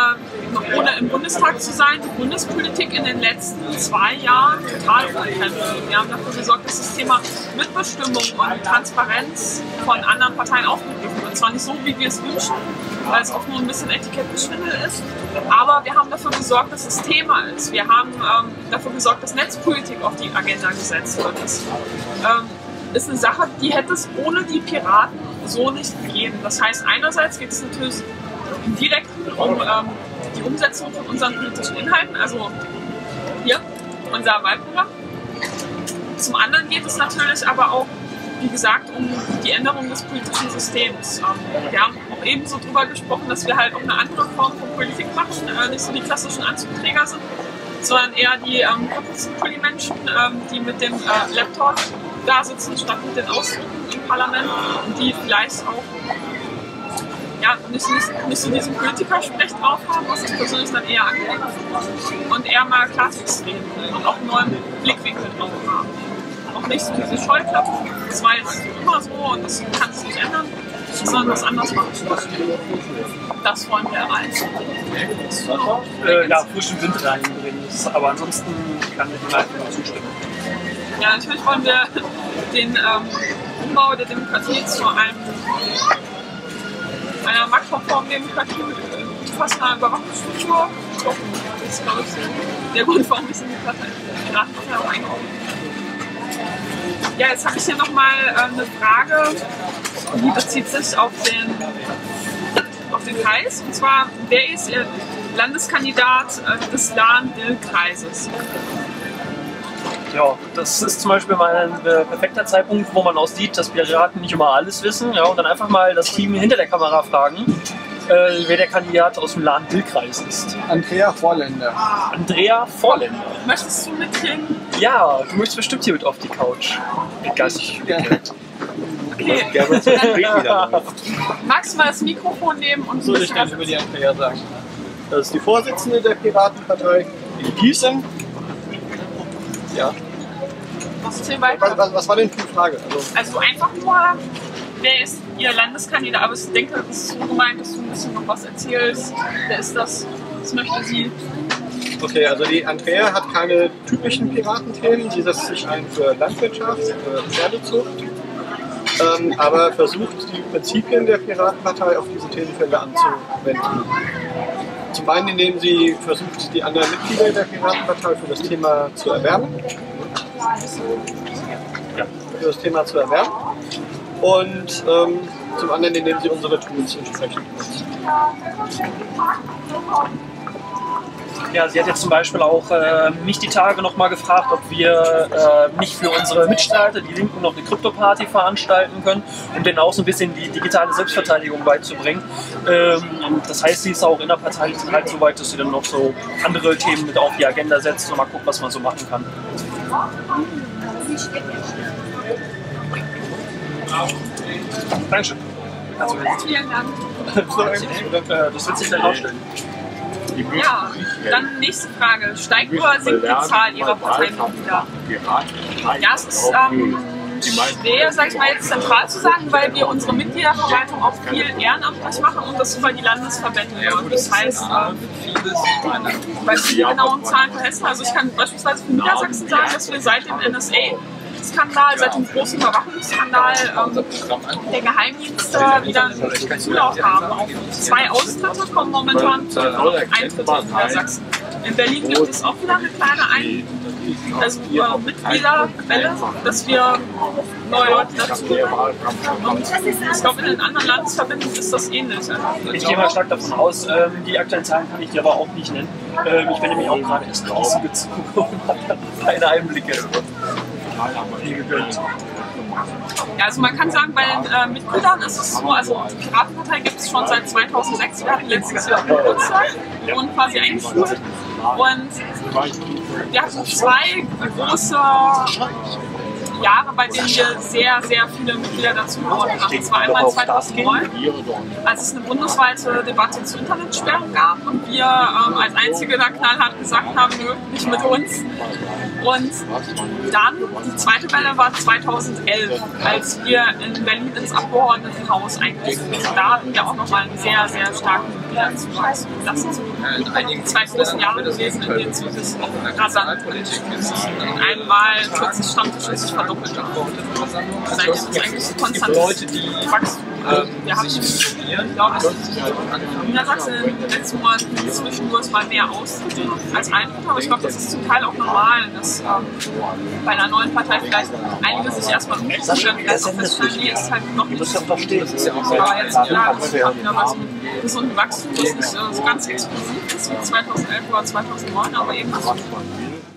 im Bundestag zu sein, die Bundespolitik in den letzten 2 Jahren total umgekrempelt. Wir haben dafür gesorgt, dass das Thema Mitbestimmung und Transparenz von anderen Parteien aufgegriffen wird. Zwar nicht so, wie wir es wünschen, weil es oft nur ein bisschen Etikettgeschwindel ist, aber wir haben dafür gesorgt, dass es Thema ist. Wir haben dafür gesorgt, dass Netzpolitik auf die Agenda gesetzt wird. Das ist eine Sache, die hätte es ohne die Piraten so nicht gegeben. Das heißt, einerseits geht es natürlich im Direkten um die Umsetzung von unseren politischen Inhalten, also hier, unser Wahlprogramm. Zum anderen geht es natürlich aber auch, wie gesagt, um die Änderung des politischen Systems. Wir haben auch ebenso darüber gesprochen, dass wir halt auch eine andere Form von Politik machen, nicht so die klassischen Anzugträger sind, sondern eher die Kapuzenpulli-Menschen, die mit dem Laptop da sitzen, statt mit den Ausdrücken im Parlament, und die vielleicht auch ja, nicht so diesen Politiker-Sprech drauf haben, was ich persönlich dann eher angenehm finde, und eher mal Klartext reden und auch einen neuen Blickwinkel drauf haben. Auch nicht so diese Scheuklappen, das war jetzt immer so und das kann sich nicht ändern, sondern was anders machen. Das wollen wir erreichen. Ja, frischen Wind reinbringen, aber ansonsten kann ich mir einfach nur zustimmen. Ja, natürlich wollen wir den Umbau der Demokratie zu einer marktkonformen Demokratie mit fast einer Überwachungsstruktur stoppen. Das ist, glaube ich, der Grund, warum ich in die Piratenpartei auch eingeordnet habe. Ja, jetzt habe ich hier nochmal eine Frage, die bezieht sich auf den Kreis. Und zwar, wer ist Landeskandidat des Lahn-Dill-Kreises. Ja, das ist zum Beispiel mal ein perfekter Zeitpunkt, wo man auch sieht, dass Piraten nicht immer alles wissen. Ja, und dann einfach mal das Team hinter der Kamera fragen, wer der Kandidat aus dem Lahn-Dill-Kreis ist. Andrea Vorländer. Andrea Vorländer. Möchtest du mitreden? Ja, du möchtest bestimmt hier mit auf die Couch. Geistig. Ja. Okay. wieder. Magst du mal das Mikrofon nehmen und So, ich kann über die Andrea sagen. Das ist die Vorsitzende der Piratenpartei in Gießen. Ja. Was war denn für eine Frage? Also einfach nur, wer ist Ihr Landeskandidat? Aber ich denke, das ist so gemeint, dass du ein bisschen noch was erzählst. Wer ist das? Was möchte sie? Okay, also die Andrea hat keine typischen Piratenthemen. Sie setzt sich ein für Landwirtschaft, für Pferdezucht, aber versucht die Prinzipien der Piratenpartei auf diese Themenfelder anzuwenden. Zum einen, indem sie versucht, die anderen Mitglieder der Piratenpartei für das Thema zu erwärmen. Und zum anderen, indem sie unsere Tools entsprechend nutzt. Ja, sie hat jetzt zum Beispiel auch mich die Tage nochmal gefragt, ob wir nicht für unsere Mitstreiter, die Linken, noch eine Krypto-Party veranstalten können, um denen auch so ein bisschen die digitale Selbstverteidigung beizubringen. Das heißt, sie ist auch in der Partei halt so weit, dass sie dann noch so andere Themen mit auf die Agenda setzt und mal guckt, was man so machen kann. Dankeschön. Vielen Dank. Das wird sich dann ausstellen. Ja, dann nächste Frage. Steigt oder sinkt die Zahl Ihrer Parteimitglieder? Ja, es ist schwer, sag ich mal, jetzt zentral zu sagen, weil wir unsere Mitgliederverwaltung auch viel ehrenamtlich machen und das über die Landesverbände. Und das heißt, bei die genauen Zahlen für Hessen, also ich kann beispielsweise für Niedersachsen sagen, dass wir seit dem NSA-Skandal, seit dem großen Überwachungsskandal der Geheimdienste wieder einen Zulauf haben. Auch 2 Austritte kommen momentan zu Eintritt in Niedersachsen. In Berlin gibt es auch wieder eine kleine Mitgliederwelle, dass wir neue Leute dazu bekommen. Und ich glaube, in den anderen Landesverbänden ist das ähnlich. Ich gehe mal stark davon aus, die aktuellen Zahlen kann ich dir aber auch nicht nennen. Ich bin nämlich auch gerade erst nach Gießen gezogen und habe keine Einblicke. Ja, also man kann sagen, bei den Mitgliedern ist es so, also die Piratenpartei gibt es schon seit 2006, wir hatten letztes Jahr Geburtstag, wir wurden quasi eingeschult und wir hatten 2 große Jahre, bei denen wir sehr, sehr viele Mitglieder dazu gewonnen haben. Das war einmal 2009, als es eine bundesweite Debatte zu Internetsperren gab und wir als Einzige da knallhart gesagt haben, nö, nicht mit uns. Und dann, die zweite Welle war 2011, als wir in Berlin ins Abgeordnetenhaus eingezogen sind. Da hatten wir auch nochmal einen sehr, sehr starken Mitgliederzuwachs. Das sind so die 2 großen Jahre gewesen, in denen es wirklich rasant Politik ist. Und einmal 40 Stammtische sich verdoppelt haben. Seitdem ist eigentlich konstant Wachstum. Wir haben, glaube ich, in Niedersachsen in den letzten Monaten zwischendurch mal mehr Austritte als Eintritte, aber ich glaube, das ist zum Teil auch normal, dass bei einer neuen Partei vielleicht einige sich erstmal umstellen, vielleicht auch feststellen, nee, ist halt noch nicht so. Das ist ja auch so. Aber jetzt klar, das haben wir bei so einem gesunden Wachstum, das nicht so ganz explosiv ist wie 2011 oder 2009, aber eben so.